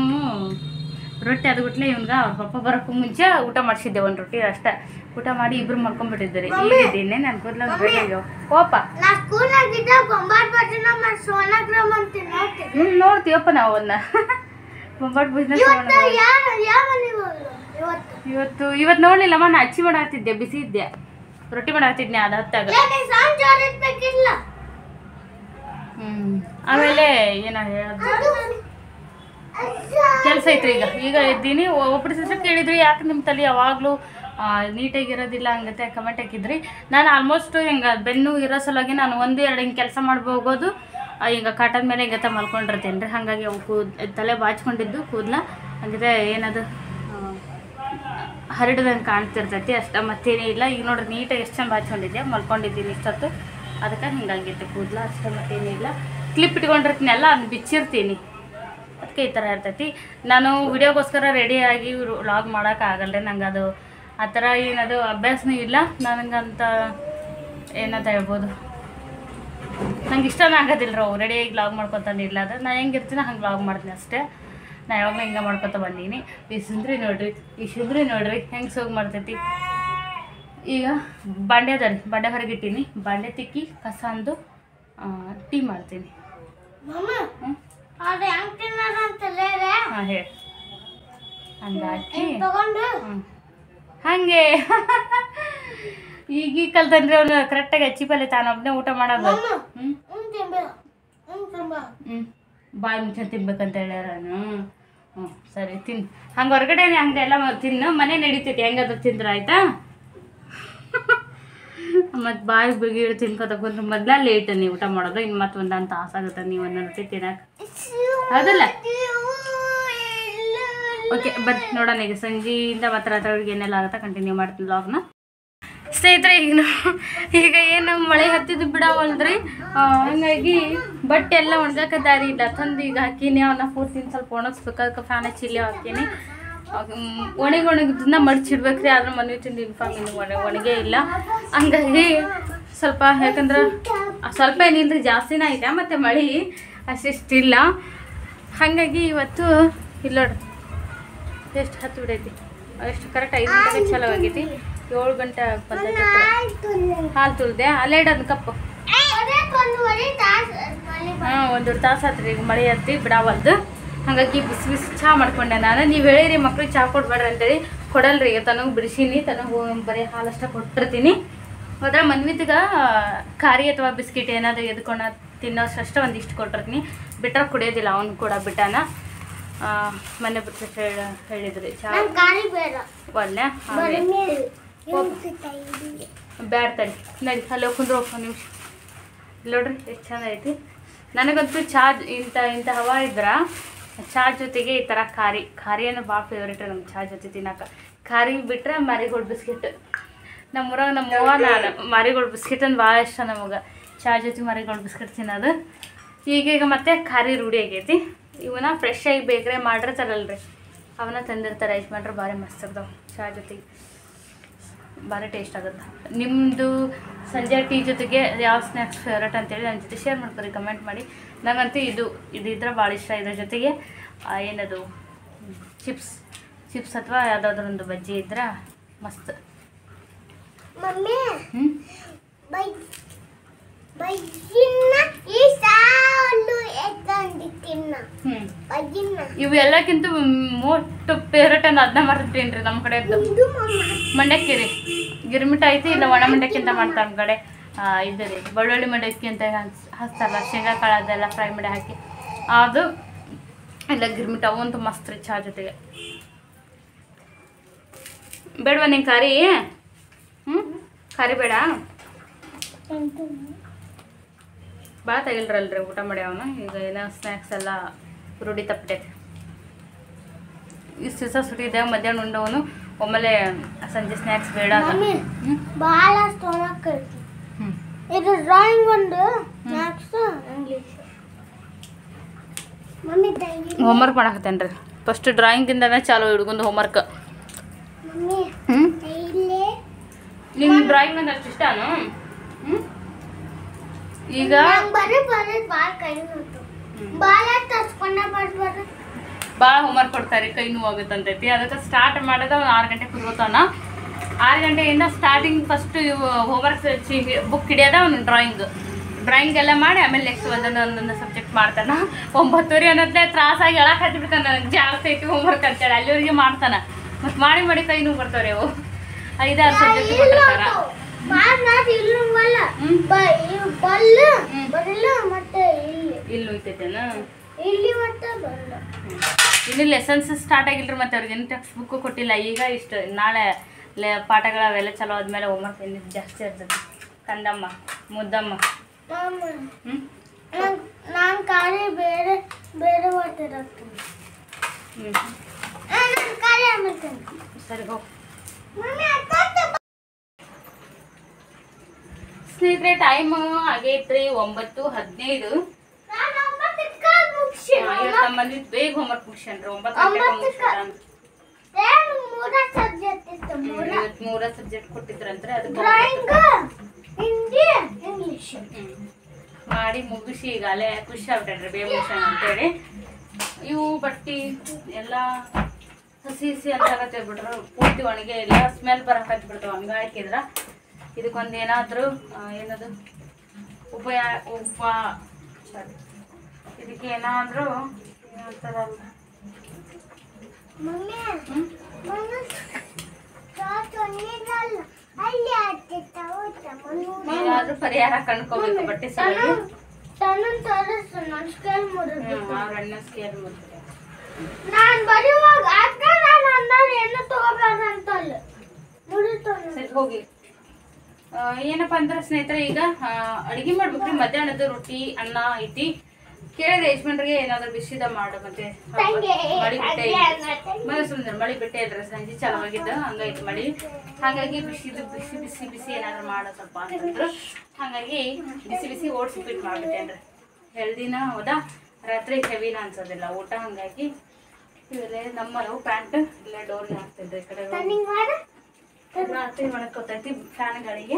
ರೊಟ್ಟಿ ಅದ್ಬಿಟ್ಲೆ ಇವ್ನಿಗೆ ಅವ್ರ ಪಪ್ಪ ಬರೋಕ್ಕೂ ಮುಂಚೆ ಊಟ ಮಾಡಿಸಿದ್ದೆ, ಒಂದು ರೊಟ್ಟಿ ಅಷ್ಟೇ. ಊಟ ಮಾಡಿ ಇಬ್ರು ಮಲ್ಕೊಂಡ್ಬಿಟ್ಟಿದ್ದಾರೆ. ಈಗಿದ್ದೀನಿ ನಾನು ಕೂದಲ ಓಪ ಹ್ಞೂ ನೋಡ್ತೀವಪ್ಪ ನಾವು ಅವನ್ನ. ಬೊಂಬಾಟ್ ಬಿಸ್ನೆಸ್ ಇವತ್ತು ಇವತ್ತು ನೋಡ್ಲಿಲ್ಲಮ್ಮ, ನಾ ಅಚ್ಚಿ ಮಾಡಾಕ್ತಿದ್ದೆ, ಬಿಸಿ ಇದ್ದೆ, ರೊಟ್ಟಿ ಮಾಡಾಕ್ತಿದ್ನೆ ಅದು ಹತ್ತಾಗ. ಹ್ಞೂ ಆಮೇಲೆ ಏನ ಕೆಲಸ ಐತ್ರಿ. ಈಗ ಈಗ ಇದ್ದೀನಿ. ಒಬ್ಬರು ಸಿಸ್ಟರ್ ಕೇಳಿದ್ರಿ, ಯಾಕೆ ನಿಮ್ಮ ತಲೆ ಯಾವಾಗಲೂ ನೀಟಾಗಿರೋದಿಲ್ಲ ಹಂಗತ್ತೆ ಕಮೆಂಟ್ ಹಾಕಿದ್ರಿ. ನಾನು ಆಲ್ಮೋಸ್ಟ್ ಹಿಂಗೆ ಬೆನ್ನು ಇರೋ ಸಲುವಾಗಿ ನಾನು ಒಂದು ಎರಡು ಹಿಂಗೆ ಕೆಲಸ ಮಾಡ್ಬೋಗೋದು. ಈಗ ಕಾಟನ್ ಮೇಲೆ ಹಿಂಗತ್ತೆ ಮಲ್ಕೊಂಡಿರ್ತೀನಿ ರೀ. ಹಾಗಾಗಿ ಅವು ಕೂದ್ ತಲೆ ಬಾಚ್ಕೊಂಡಿದ್ದು ಕೂದಲ ಹಂಗಿದೆ ಏನದು ಹರಡ್ದಂಗೆ ಕಾಣ್ತಿರ್ತೈತಿ ಅಷ್ಟ, ಮತ್ತೇನೇ ಇಲ್ಲ. ಈಗ ನೋಡ್ರಿ ನೀಟಾಗಿ ಎಷ್ಟು ಚಂದ ಬಾಚ್ಕೊಂಡಿದ್ದೆ, ಮಲ್ಕೊಂಡಿದ್ದೀನಿ ಇಷ್ಟೊತ್ತು, ಅದಕ್ಕೆ ಹಿಂಗಾಗೈತೆ ಕೂದಲ ಅಷ್ಟೇ, ಮತ್ತೇನೇ ಇಲ್ಲ. ಕ್ಲಿಪ್ ಇಟ್ಕೊಂಡಿರ್ತೀನಲ್ಲ, ಅದನ್ನ ಬಿಚ್ಚಿರ್ತೀನಿ, ಅದಕ್ಕೆ ಈ ಥರ ಇರ್ತೈತಿ. ನಾನು ವಿಡಿಯೋಗೋಸ್ಕರ ರೆಡಿಯಾಗಿ ವ್ಲಾಗ್ ಮಾಡೋಕ್ಕಾಗಲ್ಲ ರೀ. ನಂಗೆ ಅದು ಆ ಥರ ಏನದು ಅಭ್ಯಾಸನೂ ಇಲ್ಲ ನನಗಂತ ಏನಂತ ಹೇಳ್ಬೋದು. ನಂಗೆ ಇಷ್ಟನೇ ಆಗೋದಿಲ್ಲ ರೀ ಅವು ರೆಡಿಯಾಗಿ ವ್ಲಾಗ್ ಮಾಡ್ಕೊತಾನೆ ಇಲ್ಲ. ಅದು ನಾನು ಹೆಂಗಿರ್ತೀನಿ ಹಂಗೆ ವ್ಲಾಗ್ ಮಾಡ್ತೀನಿ ಅಷ್ಟೇ. ನಾ ಯಾವಾಗಲೂ ಹಿಂಗೆ ಮಾಡ್ಕೊತ ಬಂದೀನಿ. ಈ ಸುಂದ್ರಿ ನೋಡ್ರಿ, ಈ ಸುಂದ್ರಿ ನೋಡ್ರಿ ಹೆಂಗೆ ಸೋಗ್ ಮಾಡ್ತೈತಿ. ಈಗ ಬಾಂಡೆ ಅದ ರೀ, ಬಾಂಡೆ ಹೊರಗಿಟ್ಟೀನಿ. ಬಾಂಡೆ ತಿಕ್ಕಿ ಕಸ ಅಂದು ಟೀ ಮಾಡ್ತೀನಿ. ಹ್ಞೂ ಹಾಂ ಹೇಳಿ ಹಂಗೆ ಹಾಕಿ ಹ್ಞೂ ಹಾಗೆ ಈಗ ಕಲ್ತಂದ್ರೆ ಅವನು ಕರೆಕ್ಟಾಗಿ ಹಚ್ಚಿ ಪಲ್ಲೆ ತಾನೊಬ್ಬನೇ ಊಟ ಮಾಡೋದು. ಹ್ಞೂ ಹ್ಞೂ ಬಾಯಿ ಮುಂಚೆ ತಿನ್ಬೇಕಂತ ಹೇಳ್ಯಾರ. ಹ್ಞೂ ಸರಿ ತಿನ್ನು. ಹಂಗೆ ಹೊರಗಡೆ ಹಂಗೆಲ್ಲ ತಿನ್ನು, ಮನೆ ನಡೀತೈತಿ ಹೆಂಗಾದ್ರೂ ತಿಂದ್ರೆ ಆಯ್ತಾ. ಮತ್ತು ಬಾಯಿ ಬಿಗಿ ತಿನ್ಕೋತ ಕುಂದ್ರೆ ಮೊದಲ ಲೇಟ್ ನೀವು ಊಟ ಮಾಡೋದು. ಇನ್ನು ಮತ್ತೆ ಒಂದೊಂದು ತಾಸು ಆಗುತ್ತೆ ನೀವು ಒಂದೊಂದು ತಿನ್ನಕ್ಕೆ, ಹೌದಲ್ಲ? ಓಕೆ ಬರ್ರಿ ನೋಡೋಣ. ಈಗ ಸಂಜೆಯಿಂದ ಮತ್ತೆ ರಾತ್ರಿ ಏನೆಲ್ಲ ಆಗುತ್ತೆ ಕಂಟಿನ್ಯೂ ಮಾಡ್ತೀನಿ ವ್ಲಾಗ್ನ. ಸ್ನೇಹಿತರೆ ಈಗ ಈಗ ಏನು ಮಳೆ ಹತ್ತಿದ್ದು ಬಿಡವಲ್ದ್ರಿ, ಹಾಗಾಗಿ ಬಟ್ಟೆ ಎಲ್ಲ ಒಣಗಕ್ಕೆ ದಾರಿ ಇಲ್ಲ. ತಂದು ಈಗ ಹಾಕೀನಿ, ಅವನ್ನ ಪೂರ್ತಿ ಸ್ವಲ್ಪ ಒಣಗಿಸ್ಬೇಕು. ಅದಕ್ಕೆ ಫ್ಯಾನ್ ಹಚ್ಚಿ ಇಲ್ಲೇ ಹಾಕೀನಿ. ಒಣಗಿ ಒಣಗಿದ್ದನ್ನ ಮಡ್ಚಿಡ್ಬೇಕ್ರಿ. ಆದ್ರೆ ಮನೆ ತಿಂದು ಇನ್ಫಾರ್ಮ್ ಇನ್ನು ಒಣ ಒಣಗೇ ಇಲ್ಲ. ಹಂಗಾಗಿ ಸ್ವಲ್ಪ ಯಾಕಂದ್ರೆ ಸ್ವಲ್ಪ ಏನಿಲ್ಲ ರೀ, ಜಾಸ್ತಿನೇ ಐತೆ. ಮತ್ತು ಮಳೆ ಅಷ್ಟಿಷ್ಟಿಲ್ಲ. ಹಾಗಾಗಿ ಇವತ್ತು ಇಲ್ಲ ನೋಡ್ರಿ ಎಷ್ಟು ಹತ್ತು ಬಿಡೈತಿ, ಎಷ್ಟು ಕರೆಕ್ಟ್ ಐದು ಗಂಟೆಗೆ ಚಲೋ ಆಗೈತಿ. ಏಳು ಗಂಟೆ ಬಂದೈತಿ. ಹಾಲು ತುಳ್ದೆ ಅಲ್ಲೇ ಇಡೋದು ಕಪ್ಪು. ಹಾಂ ಒಂದೂವರೆ ತಾಸು ಆತ್ರಿ ಈಗ ಮಳೆ ಹತ್ತಿ ಬಿಡವಲ್ದು. ಹಾಗಾಗಿ ಬಿಸಿ ಬಿಸಿ ಚಹಾ ಮಾಡ್ಕೊಂಡೆ ನಾನು. ನೀವು ಹೇಳಿರಿ ಮಕ್ಳಿಗೆ ಚಹಾ ಕೊಡ್ಬೇಡ್ರಿ ಅಂತೇಳಿ, ಕೊಡಲ್ರಿ. ಈಗ ತನಗೆ ಬಿಡಿಸೀನಿ, ತನಗೆ ಬರೀ ಹಾಲಷ್ಟ ಕೊಟ್ಟಿರ್ತೀನಿ. ಹೋದ್ರೆ ಮನ್ವಿತ್ಗೆ ಖಾರಿ ಅಥವಾ ಬಿಸ್ಕಿಟ್ ಏನಾದರೂ ಎದ್ಕೊಂಡು ತಿನ್ನೋಷ್ಟಷ್ಟು ಒಂದಿಷ್ಟು ಕೊಟ್ಟಿರ್ತೀನಿ. ಬಿಟ್ಟರೆ ಕುಡಿಯೋದಿಲ್ಲ. ಅವ್ನು ಕೂಡ ಬಿಟ್ಟಾನ. ಮನೆ ಬಿಟ್ಟು ಹೇಳಿ ಹೇಳಿದ್ರಿ ಚಹಾ ಒಳ್ಳೆ ಬ್ಯಾಡ್ ತಡಿ ನಡಿ ಅಲ್ಲಿ ಕುಂದ್ರೆ ಹೋಗಿ ಒಂದು ನಿಮಿಷ. ನೋಡ್ರಿ ಎಷ್ಟು ಚಂದ ಐತಿ. ನನಗಂತೂ ಚಹಾ ಇಂಥ ಇಂಥ ಹವಾ ಇದ್ರೆ ಚಹಾ ಜೊತೆಗೆ ಈ ಥರ ಖಾರಿ ಖಾರಿ ಅನ್ನೋ ಭಾಳ ಫೇವ್ರೇಟ್ ನಮ್ಗೆ ಚಹಾ ಜೊತೆ ತಿನ್ನೋಕೆ. ಖಾರಿ ಬಿಟ್ರೆ ಮಾರಿಗೋಲ್ಡ್ ಬಿಸ್ಕಿಟ್. ನಮ್ಮೂರಾಗ ನಮ್ಮವ್ವ ನಾನು ಮಾರಿಗೋಲ್ಡ್ ಬಿಸ್ಕಿಟ್ ಅಂದ್ರೆ ಭಾಳ ಇಷ್ಟ ನಮಗೆ. ಚಹಾ ಜೊತೆ ಮಾರಿಗೋಲ್ಡ್ ಬಿಸ್ಕಿಟ್ ತಿನ್ನೋದು. ಈಗೀಗ ಮತ್ತೆ ಖಾರಿ ರೂಢಿ ಆಗೈತಿ. ಇವನ್ನ ಫ್ರೆಶ್ ಆಗಿ ಬೇಕ್ರೆ ಮಾಡಿರ್ತಾರಲ್ರಿ, ಅವನ್ನ ತಂದಿರ್ತಾರೆ ಯಜಮಾನ್ರು. ಭಾರಿ ಮಸ್ತ್ ಇರ್ತಾವೆ ಚಹಾ ಜೊತೆಗೆ, ಭಾರಿ ಟೇಸ್ಟ್ ಆಗುತ್ತೆ. ನಿಮ್ಮದು ಸಂಜೆ ಟೀ ಜೊತೆಗೆ ಯಾವ ಸ್ನ್ಯಾಕ್ಸ್ ಫೇವ್ರೇಟ್ ಅಂತೇಳಿ ನನ್ನ ಜೊತೆ ಶೇರ್ ಮಾಡ್ಕೊರಿ, ಕಮೆಂಟ್ ಮಾಡಿ. ನನಗಂತೂ ಇದು ಇದು ಇದ್ರೆ ಭಾಳ ಇಷ್ಟ. ಇದ್ರ ಜೊತೆಗೆ ಏನದು ಚಿಪ್ಸ್ ಚಿಪ್ಸ್ ಅಥವಾ ಯಾವುದಾದ್ರೂ ಒಂದು ಬಜ್ಜಿ ಇದ್ರೆ ಮಸ್ತ್. ಹ್ಞೂ ಇವು ಎಲ್ಲಕ್ಕಿಂತ ಮೋಸ್ಟ್ ಫೇವ್ರೇಟ್ ಅನ್ನ ಅದನ್ನ ಮಾಡ್ತೀನಿ ರೀ ನಮ್ಮ ಕಡೆ. ಮಂಡಕ್ಕಿ ರೀ, ಗಿರ್ಮಿಟ್ ಐತಿ ಇಲ್ಲ ಒಣ ಮಂಡಕ್ಕಿ ಅಂತ ಮಾಡ್ತಾರೆ ನಮ್ಮ ಕಡೆ. ಇದು ರೀ ಬೆಳ್ಳುಳ್ಳಿ ಮಂಡಕ್ಕಿ ಅಂತ ಹಚ್ತಾರಲ್ಲ, ಶೇಂಗಾ ಕಾಳು ಅದೆಲ್ಲ ಫ್ರೈ ಮಾಡಿ ಹಾಕಿ ಅದು ಇಲ್ಲ ಗಿರ್ಮಿಟ್. ಅವಂತೂ ಮಸ್ತ್ ರೀ ಚಹಾ ಜೊತೆಗೆ. ಬೇಡವಾ ನಿಂಗೆ ಖಾರಿ? ಹ್ಞೂ ಖಾರಿ ಬೇಡ? ಭಾಳ ತೆಗಿಲ್ರಲ್ರಿ ಊಟ ಮಾಡಿ ಅವನು. ಈಗ ಏನೋ ಸ್ನ್ಯಾಕ್ಸ್ ಎಲ್ಲ ರೂಢಿ ತಪ್ಪಿಟ್ಟೈತೆ. ಇಷ್ಟು ದಿವಸ ಸುಟಿ ಇದ್ದಾಗ ಮಧ್ಯಾಹ್ನ ಉಂಡವನು ಒಮ್ಮೆಲೆ ಸಂಜೆ ಸ್ನ್ಯಾಕ್ಸ್ ಬೇಡ. ಭಾಳ ಇದು ಡ್ರಾಯಿಂಗ್ ಒಂದು ಹೋಮ್ವರ್ಕ್ ಮಾಡಕತ್ತೇನೆ ರೀ. ಫಸ್ಟ್ ಡ್ರಾಯಿಂಗಿಂದನೇ ಚಾಲು ಹುಡುಗಂದು ಹೋಮ್ವರ್ಕ್. ಹ್ಞೂ ನಿಮ್ಗೆ ಡ್ರಾಯಿಂಗ್ ಅಂದ್ರೆ ಅಷ್ಟು ಇಷ್ಟನೂ? ಹ್ಞೂ ಈಗ ಭಾಳ ಹೋಮ್ವರ್ಕ್ ಕೊಡ್ತಾರೆ, ಕೈ ನೋವು ಆಗುತ್ತಂತೈತಿ. ಅದಕ್ಕೆ ಸ್ಟಾರ್ಟ್ ಮಾಡೋದು ಅವ್ನು ಆರು ಗಂಟೆ ಕುರ್ಗೋತಾನ. ಆರು ಗಂಟೆಯಿಂದ ಸ್ಟಾರ್ಟಿಂಗ್ ಫಸ್ಟ್ ಇವು ಹೋಮ್ವರ್ಕ್ ಬುಕ್ ಹಿಡಿಯೋದ ಅವನು ಡ್ರಾಯಿಂಗ್ ಡ್ರಾಯಿಂಗ್ ಎಲ್ಲ ಮಾಡಿ ಆಮೇಲೆ ನೆಕ್ಸ್ಟ್ ಒಂದೊಂದು ಒಂದೊಂದು ಸಬ್ಜೆಕ್ಟ್ ಮಾಡ್ತಾನೆ. ಒಂಬತ್ತುವರೆ ಅನ್ನೋದ್ಲೆ ತ್ರಾಸಾಗಿ ಎಳಕ್ಕೆ ಹತ್ತಿಬಿಡ್ತಾನೆ, ನನಗೆ ಜಾಸ್ತಿ ಐತಿ ಹೋಮ್ವರ್ಕ್ ಅಂತೇಳಿ. ಅಲ್ಲಿವರೆಗೆ ಮಾಡ್ತಾನೆ. ಮತ್ತು ಮಾಡಿ ಮಾಡಿ ಕೈ ನೋವು ಬರ್ತಾವ್ರಿ ಅವು. ಐದಾರು ಸಬ್ಜೆಕ್ಟ್ ಕೊಟ್ಟಿರ್ತಾರ. ಇಲ್ಲಿ ಹೋಯ್ತೈತೇನ? ಇನ್ನು ಲೆಸನ್ಸ್ ಸ್ಟಾರ್ಟ್ ಆಗಿಲ್ರಿ. ಮತ್ತು ಅವ್ರಿಗೆ ಏನು ಟೆಕ್ಸ್ಟ್ ಬುಕ್ಕು ಕೊಟ್ಟಿಲ್ಲ. ಈಗ ಇಷ್ಟು ನಾಳೆ ಲೆ ಪಾಠಗಳು ಅವೆಲ್ಲ ಚಲೋ ಆದ್ಮೇಲೆ ಹೋಮ್ವರ್ಕ್ ಏನು ಜಾಸ್ತಿ ಇರ್ತದೆ. ಕಂದಮ್ಮ ಮುದ್ದಮ್ಮ ಹ್ಞೂ ನಾನು ಖಾಲಿ ಬೇರೆ ಬೇರೆ ಮಾಡ್ತಿರತ್ತೀನಿ. ಹ್ಞೂ ಸರಿ ಹೋಗಿ. ಸ್ನೇಹಿತರೆ ಟೈಮು ಆಗೈತ್ರಿ ಒಂಬತ್ತು ಹದಿನೈದು. ಇವತ್ತು ಬಂದಿದ್ದು ಬೇಗ ಹೋಮ್ವರ್ಕ್ ಮುಗಿಸ್ಯಾನ್ರಿ. ಒಂಬತ್ತು ಗಂಟೆಗೆ ಇವತ್ತು ಮೂರ ಸಬ್ಜೆಕ್ಟ್ ಕೊಟ್ಟಿದ್ರಂದ್ರೆ ಅದಕ್ಕೆ ಮಾಡಿ ಮುಗಿಸಿ ಈಗ ಅಲ್ಲೇ ಖುಷಿ ಆಗ್ಬಿಟ್ರಿ ಬೇಗ ಮುಗಿಸ್ಯಾನ ಅಂತೇಳಿ. ಇವು ಬಟ್ಟೆ ಎಲ್ಲ ಹಸಿ ಹಸಿ ಅಂತ ಬಿಟ್ರು, ಪೂರ್ತಿ ಒಣಗೆ ಇಲ್ಲ, ಸ್ಮೆಲ್ ಬರಕತ್ತಿ ಬಿಡ್ತಾವೆ ಹಂಗೆ ಹಾಕಿದ್ರೆ. ಇದಕ್ಕೊಂದು ಏನಾದರೂ ಏನದು ಉಪಯ ಉಪ ಇದಕ್ಕೆ ಏನಾದರೂ ಏನಂತಾರಲ್ಲ ಏನಾದ್ರೂ ಪರಿಹಾರ ಕಂಡ್ಕೋಬೇಕು ಬಟ್ಟೆ ಸಲುವಾಗಿ. ಅವ್ರ ಅಣ್ಣ ಸ್ಕೇಲ್ ಮುರಿದ್ರೆ ನಾನ್ ಬರುವಾಗ ಅಕ್ಕ ನಾನು ಅಣ್ಣವ್ರು ಏನು ತಗೋಬಾರ್ದಂತಲ್ಲ ಮುರಿತೋನು. ಸರಿ ಹೋಗಿ. ಆ, ಏನಪ್ಪಾ ಅಂದ್ರೆ ಸ್ನೇಹಿತರೆ, ಈಗ ಅಡಿಗೆ ಮಾಡ್ಬೇಕ್ರಿ. ಮಧ್ಯಾಹ್ನದ ರೊಟ್ಟಿ ಅನ್ನ ಐತಿ. ಕೇಳಿದೆ ಯಜಮಾನ್ರಿಗೆ ಏನಾದ್ರು ಬಿಸಿದ ಮಾಡು, ಮತ್ತೆ ಮಳಿ ಬಿಟ್ಟೆ ಮನೆ ಸುಂದರ ಮಳಿ ಬಿಟ್ಟೆ ಇದ್ರೆ ಸಂಜೆ ಚಲವಾಗಿದ್ದ ಹಂಗಾಯ್ತು ಮಳಿ. ಹಾಗಾಗಿ ಬಿಸಿದು ಬಿಸಿ ಬಿಸಿ ಬಿಸಿ ಏನಾದ್ರು ಮಾಡೋ ಸ್ವಲ್ಪ ಅಂತಂದ್ರು. ಹಾಗಾಗಿ ಬಿಸಿ ಬಿಸಿ ಓಟ್ಸ್ ಉಪ್ಪಿಟ್ಟು ಮಾಡ್ಬಿಟ್ಟೇನ್ರಿ. ಹೆಲ್ದಿನ ಹೌದಾ, ರಾತ್ರಿ ಹೆವಿನ ಅನ್ಸೋದಿಲ್ಲ ಊಟ. ಹಂಗಾಗಿ ಇವೆಲ್ಲ ನಮ್ಮವು ಪ್ಯಾಂಟ್ ಇಲ್ಲ ಡೋರ್ಗೆ ಹಾಕ್ತಿದ್ರಿ ಈ ಕಡೆ ರಾತ್ರಿ ಒಣಕೋತೈತಿ ಫ್ಯಾನ್ ಗಾಳಿಗೆ.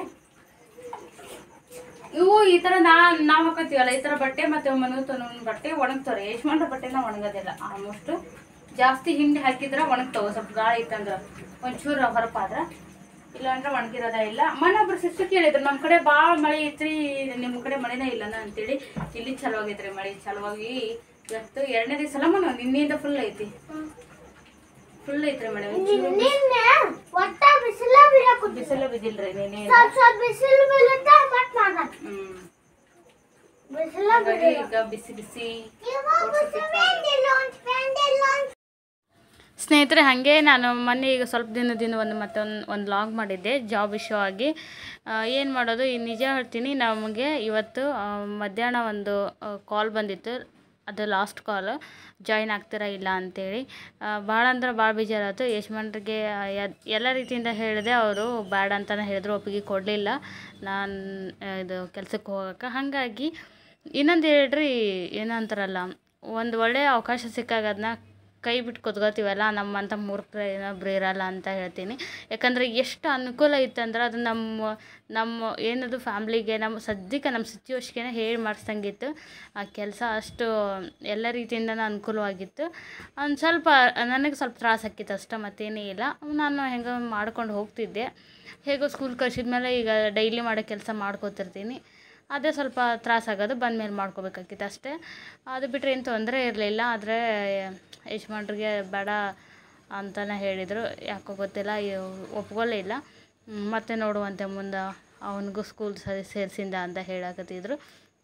ಇವು ಈ ತರ ನಾ ನಾವ್ ಹಾಕತ್ತೀವಲ್ಲ ಈ ತರ ಬಟ್ಟೆ ಮತ್ತೆ ಮನತನ ಬಟ್ಟೆ ಒಣಗ್ತಾವ್ರೆ. ಯಜಮಾನ್ರ ಬಟ್ಟೆನ ಒಣಗೋದಿಲ್ಲ ಆಲ್ಮೋಸ್ಟ್. ಜಾಸ್ತಿ ಹಿಂಡಿ ಹಾಕಿದ್ರ ಒಣಗ್ತಾವ. ಸ್ವಲ್ಪ ಗಾಳಿ ಇತ್ತಂದ್ರ ಒಂಚೂರು ಹೊರಪಾದ್ರ, ಇಲ್ಲಾಂದ್ರೆ ಒಣಗಿರೋದ ಇಲ್ಲ. ಮೊನ್ನೆ ಒಬ್ರು ಸಿಸ್ಟರ್ ಕೇಳಿದ್ರು, ನಮ್ಮ ಕಡೆ ಭಾಳ ಮಳೆ ಐತ್ರಿ, ನಿಮ್ಮ ಕಡೆ ಮಳೆನೇ ಇಲ್ಲನ ಅಂತೇಳಿ. ಇಲ್ಲಿ ಚಲೋ ಆಗೈತ್ರಿ ಮಳೆ. ಚಲೋವಾಗಿ ಇವತ್ತು ಎರಡನೇ ದಿವಸ ಅಲ್ಲ ಮನ ನಿನ್ನೆಯಿಂದ ಫುಲ್ ಐತಿ. ಫುಲ್ ಐತ್ರಿ ಮಳೆ. ಬಿಸಿಲು ಬಿದ್ದಿಲ್ರಿ ನೀನೆ. ಈಗ ಬಿಸಿ ಬಿಸಿ ಸ್ನೇಹಿತರೆ. ಹಾಗೆ ನಾನು ಮೊನ್ನೆ ಈಗ ಸ್ವಲ್ಪ ದಿನದಿಂದ ಒಂದು ಮತ್ತೆ ಒಂದು ಒಂದು ಲಾಗ್ ಮಾಡಿದ್ದೆ ಜಾಬ್ ವಿಷಯವಾಗಿ. ಏನು ಮಾಡೋದು ಈ ನಿಜ ಹೇಳ್ತೀನಿ, ನಮಗೆ ಇವತ್ತು ಮಧ್ಯಾಹ್ನ ಒಂದು ಕಾಲ್ ಬಂದಿತ್ತು. ಅದು ಲಾಸ್ಟ್ ಕಾಲ್, ಜಾಯಿನ್ ಆಗ್ತೀರಾ ಇಲ್ಲ ಅಂಥೇಳಿ. ಭಾಳ ಅಂದ್ರೆ ಭಾಳ ಬೇಜಾರಾಯ್ತು. ಯಜಮಾನ್ರಿಗೆ ಎಲ್ಲ ರೀತಿಯಿಂದ ಹೇಳಿದೆ, ಅವರು ಬ್ಯಾಡ ಅಂತಲೇ ಹೇಳಿದ್ರು, ಒಪ್ಪಿಗೆ ಕೊಡಲಿಲ್ಲ ನಾನು ಇದು ಕೆಲಸಕ್ಕೆ ಹೋಗೋಕೆ. ಹಾಗಾಗಿ ಇನ್ನೊಂದು ಹೇಳ್ರಿ, ಏನಂತಾರಲ್ಲ, ಒಂದು ಒಳ್ಳೆಯ ಅವಕಾಶ ಸಿಕ್ಕಾಗ ಅದನ್ನ ಕೈ ಬಿಟ್ಟು ಕುತ್ಕೋತೀವಲ್ಲ, ನಮ್ಮಂಥ ಮೂರ್ಖರು ಏನೊಬ್ರು ಇರಲ್ಲ ಅಂತ ಹೇಳ್ತೀನಿ. ಯಾಕಂದರೆ ಎಷ್ಟು ಅನುಕೂಲ ಇತ್ತಂದ್ರೆ ಅದು ನಮ್ಮ ನಮ್ಮ ಏನದು ಫ್ಯಾಮ್ಲಿಗೆ, ನಮ್ಮ ಸದ್ಯಕ್ಕೆ ನಮ್ಮ ಸಿಚುವೇಶ್ಗೆ ಹೇಳಿ ಮಾಡಿಸ್ದಂಗಿತ್ತು ಆ ಕೆಲಸ. ಅಷ್ಟು ಎಲ್ಲ ರೀತಿಯಿಂದನೂ ಅನುಕೂಲವಾಗಿತ್ತು. ಒಂದು ಸ್ವಲ್ಪ ನನಗೆ ಸ್ವಲ್ಪ ತ್ರಾಸು ಆಕ್ಕಿತ್ತು ಅಷ್ಟೇ, ಮತ್ತೇನೇ ಇಲ್ಲ. ನಾನು ಹೆಂಗೆ ಮಾಡ್ಕೊಂಡು ಹೋಗ್ತಿದ್ದೆ. ಹೇಗೋ ಸ್ಕೂಲ್ ಕಳ್ಸಿದ್ಮೇಲೆ ಈಗ ಡೈಲಿ ಮಾಡೋ ಕೆಲಸ ಮಾಡ್ಕೋತಿರ್ತೀನಿ. ಅದೇ ಸ್ವಲ್ಪ ತ್ರಾಸಾಗೋದು, ಬಂದಮೇಲೆ ಮಾಡ್ಕೋಬೇಕಾಗಿತ್ತು ಅಷ್ಟೇ. ಅದು ಬಿಟ್ಟರೆ ಏನು ತೊಂದರೆ ಇರಲಿಲ್ಲ. ಆದರೆ ಯಜಮಾನ್ರಿಗೆ ಬೇಡ ಅಂತಲೇ ಹೇಳಿದರು, ಯಾಕೋ ಗೊತ್ತಿಲ್ಲ, ಒಪ್ಕೊಳ್ಳೇ ಇಲ್ಲ. ಮತ್ತೆ ನೋಡುವಂತೆ ಮುಂದೆ ಅವನಿಗೂ ಸ್ಕೂಲ್ ಸರಿ ಸೇರಿಸಿಂದ ಅಂತ ಹೇಳಕತ್ತಿದ್ರು.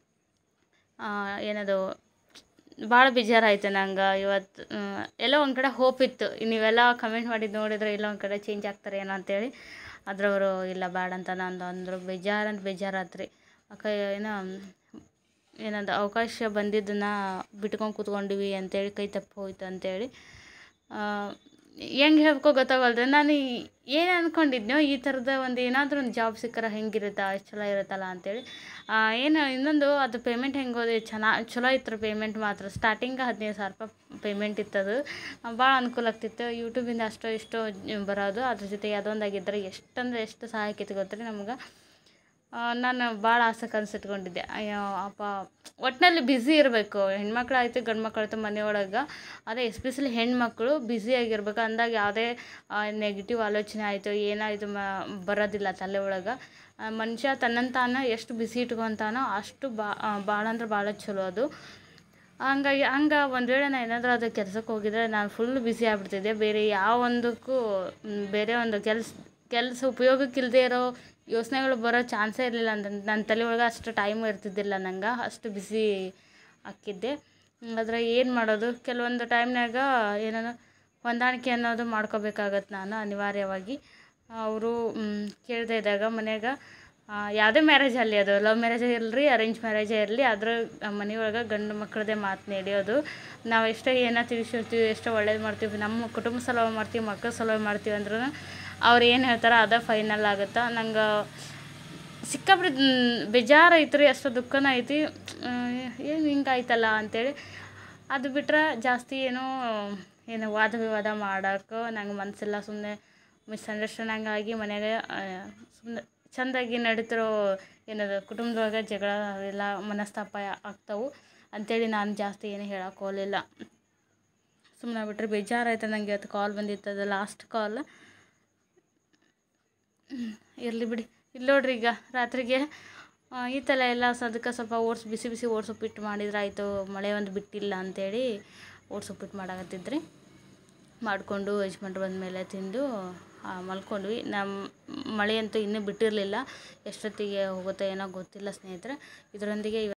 ಏನದು ಭಾಳ ಬೇಜಾರಾಯಿತು ನಂಗೆ ಇವತ್ತು. ಎಲ್ಲೋ ಒಂದು ಕಡೆ ಹೋಪ್ ಇತ್ತು, ನೀವೆಲ್ಲ ಕಮೆಂಟ್ ಮಾಡಿದ್ದು ನೋಡಿದ್ರೆ ಎಲ್ಲೋ ಒಂದು ಕಡೆ ಚೇಂಜ್ ಆಗ್ತಾರೆ ಏನೋ ಅಂತೇಳಿ. ಅದ್ರವರು ಇಲ್ಲ ಬೇಡ ಅಂತ ನಂದು ಅಂದರು. ಬೇಜಾರಂತ ಬೇಜಾರಾತ್ರಿ. ಅಕ್ಕ ಏನೋ ಏನಂದ ಅವಕಾಶ ಬಂದಿದ್ದನ್ನು ಬಿಟ್ಕೊಂಡು ಕೂತ್ಕೊಂಡಿವಿ ಅಂತೇಳಿ, ಕೈ ತಪ್ಪು ಹೋಯ್ತು ಅಂತೇಳಿ. ಹೆಂಗೆ ಹೇಳ್ಕೊ ಗೊತ್ತಾಗಲ್ದು. ನಾನು ಏನು ಅಂದ್ಕೊಂಡಿದ್ನೋ ಈ ಥರದ ಒಂದು ಏನಾದರೂ ಒಂದು ಜಾಬ್ ಸಿಕ್ಕರೆ ಹೆಂಗಿರುತ್ತಾ, ಎಷ್ಟು ಚಲೋ ಇರುತ್ತಲ್ಲ ಅಂತೇಳಿ. ಏನು ಇನ್ನೊಂದು ಅದು ಪೇಮೆಂಟ್ ಹೆಂಗೆ ಹೋದೆ, ಚೆನ್ನಾಗಿ ಚಲೋ ಇತ್ತು ಪೇಮೆಂಟ್ ಮಾತ್ರ. ಸ್ಟಾರ್ಟಿಂಗ್ ಹದಿನೈದು ಸಾವಿರ ರೂಪಾಯಿ ಪೇಮೆಂಟ್ ಇತ್ತದು. ಭಾಳ ಅನುಕೂಲ ಆಗ್ತಿತ್ತು. ಯೂಟ್ಯೂಬಿಂದ ಅಷ್ಟೋ ಇಷ್ಟೋ ಬರೋದು, ಅದ್ರ ಜೊತೆಗೆ ಅದೊಂದಾಗಿದ್ದರೆ ಎಷ್ಟಂದ್ರೆ ಎಷ್ಟು ಸಹಾಯ ಆಕೈತಿ ಗೊತ್ತ್ರಿ ನಮ್ಗೆ. ನಾನು ಭಾಳ ಆಸೆ ಕನಸಿಟ್ಕೊಂಡಿದ್ದೆ. ಅಯ್ಯೋ ಅಪ್ಪ, ಒಟ್ಟಿನಲ್ಲಿ ಬ್ಯುಸಿ ಇರಬೇಕು. ಹೆಣ್ಮಕ್ಳು ಆಯಿತು ಗಂಡು ಮಕ್ಳು ಆಯಿತು ಮನೆಯೊಳಗೆ. ಅದೇ ಎಸ್ಪೆಷಲಿ ಹೆಣ್ಮಕ್ಳು ಬ್ಯುಸಿಯಾಗಿರ್ಬೇಕು. ಅಂದಾಗ ಯಾವುದೇ ನೆಗೆಟಿವ್ ಆಲೋಚನೆ ಆಯಿತು ಏನಾಯಿತು ಮ ಬರೋದಿಲ್ಲ ತಲೆ ಒಳಗೆ. ಮನುಷ್ಯ ತನ್ನಂತಾನ ಎಷ್ಟು ಬ್ಯುಸಿ ಇಟ್ಕೊತಾನೋ ಅಷ್ಟು ಬಾ ಭಾಳ ಅಂದ್ರೆ ಭಾಳ ಚಲೋ ಅದು. ಹಂಗಾಗಿ ಹಂಗೆ ಒಂದು ವೇಳೆ ನಾನು ಏನಾದರೂ ಅದು ಕೆಲಸಕ್ಕೆ ಹೋಗಿದ್ರೆ ನಾನು ಫುಲ್ ಬ್ಯುಸಿ ಆಗಿಬಿಡ್ತಿದ್ದೆ. ಬೇರೆ ಯಾವ ಒಂದಕ್ಕೂ ಬೇರೆ ಒಂದು ಕೆಲಸ ಕೆಲಸ ಉಪಯೋಗಕ್ಕಿಲ್ಲದೆ ಇರೋ ಯೋಚನೆಗಳು ಬರೋ ಚಾನ್ಸೇ ಇರಲಿಲ್ಲ. ಅಂತ ನನ್ನ ತಲೆ ಒಳಗೆ ಅಷ್ಟು ಟೈಮು ಇರ್ತಿದ್ದಿಲ್ಲ ನಂಗೆ, ಅಷ್ಟು ಬ್ಯುಸಿ ಆಕ್ಕಿದ್ದೆ. ಆದರೆ ಏನು ಮಾಡೋದು, ಕೆಲವೊಂದು ಟೈಮ್ನಾಗ ಏನಾರ ಹೊಂದಾಣಿಕೆ ಅನ್ನೋದು ಮಾಡ್ಕೋಬೇಕಾಗತ್ತೆ ನಾನು ಅನಿವಾರ್ಯವಾಗಿ. ಅವರು ಕೇಳದೇ ಇದ್ದಾಗ ಮನ್ಯಾಗ ಯಾವುದೇ ಮ್ಯಾರೇಜ್ ಅಲ್ಲಿ, ಅದು ಲವ್ ಮ್ಯಾರೇಜೇ ಇರಲಿ ಅರೇಂಜ್ ಮ್ಯಾರೇಜೇ ಇರಲಿ, ಅದ್ರ ಮನೆಯೊಳಗೆ ಗಂಡು ಮಕ್ಕಳದೇ ಮಾತು ನಡೆಯೋದು. ನಾವು ಎಷ್ಟೋ ಏನೋ ತಿಳಿಸಿರ್ತೀವಿ, ಎಷ್ಟೋ ಒಳ್ಳೇದು ಮಾಡ್ತೀವಿ, ನಮ್ಮ ಕುಟುಂಬ ಸಲುವಾಗಿ ಮಾಡ್ತೀವಿ, ಮಕ್ಕಳ ಸಲುವಾಗಿ ಮಾಡ್ತೀವಿ ಅಂದ್ರೂ ಅವ್ರು ಏನು ಹೇಳ್ತಾರೆ ಅದೇ ಫೈನಲ್ ಆಗುತ್ತೆ. ನಂಗೆ ಸಿಕ್ಕಾಬಿಟ್ಟು ಬೇಜಾರು ಐತ್ರಿ, ಅಷ್ಟು ದುಃಖನೂ ಐತಿ. ಏನು ಹಿಂಗಾಯ್ತಲ್ಲ ಅಂಥೇಳಿ. ಅದು ಬಿಟ್ಟರೆ ಜಾಸ್ತಿ ಏನೋ ಏನು ವಾದ ವಿವಾದ ಮಾಡೋಕೆ ನಂಗೆ ಮನಸ್ಸಿಲ್ಲ. ಸುಮ್ಮನೆ ಮಿಸ್ಅಂಡರ್ಸ್ಟ್ಯಾಂಡಿಂಗ್ ಆಗಿ ಮನೆಯಾಗ ಸುಮ್ಮನೆ ಚೆಂದಾಗಿ ನಡೀತಿರೋ ಏನದು ಕುಟುಂಬದೊಳಗೆ ಜಗಳ ಅವೆಲ್ಲ ಮನಸ್ತಾಪ ಆಗ್ತಾವೆ ಅಂಥೇಳಿ ನಾನು ಜಾಸ್ತಿ ಏನು ಹೇಳೋಕೆ ಹೋಗಲಿಲ್ಲ. ಸುಮ್ಮನೆ ಬಿಟ್ಟರೆ ಬೇಜಾರಾಯ್ತು ನನಗೆ. ಇವತ್ತು ಕಾಲ್ ಬಂದಿತ್ತು, ಅದು ಲಾಸ್ಟ್ ಕಾಲ್. ಇರಲಿ ಬಿಡಿ. ಇಲ್ಲಿ ನೋಡ್ರಿ, ಈಗ ರಾತ್ರಿಗೆ ಈ ಥರ ಎಲ್ಲ ಅದಕ್ಕೆ ಸ್ವಲ್ಪ ಓಟ್ಸ್ ಬಿಸಿ ಬಿಸಿ ಓಟ್ಸ್ ಉಪ್ಪಿಟ್ಟು ಮಾಡಿದ್ರೆ ಆಯಿತು. ಮಳೆ ಒಂದು ಬಿಟ್ಟಿಲ್ಲ ಅಂಥೇಳಿ ಓಟ್ಸ್ ಉಪ್ಪಿಟ್ಟು ಮಾಡಾಕತ್ತಿದ್ರಿ. ಮಾಡಿಕೊಂಡು ಯಜಮಾನ್ರು ಬಂದಮೇಲೆ ತಿಂದು ಮಲ್ಕೊಂಡ್ವಿ. ನಮ್ಮ ಮಳೆಯಂತೂ ಇನ್ನೂ ಬಿಟ್ಟಿರಲಿಲ್ಲ, ಎಷ್ಟೊತ್ತಿಗೆ ಹೋಗುತ್ತೋ ಏನೋ ಗೊತ್ತಿಲ್ಲ ಸ್ನೇಹಿತರೆ. ಇದರೊಂದಿಗೆ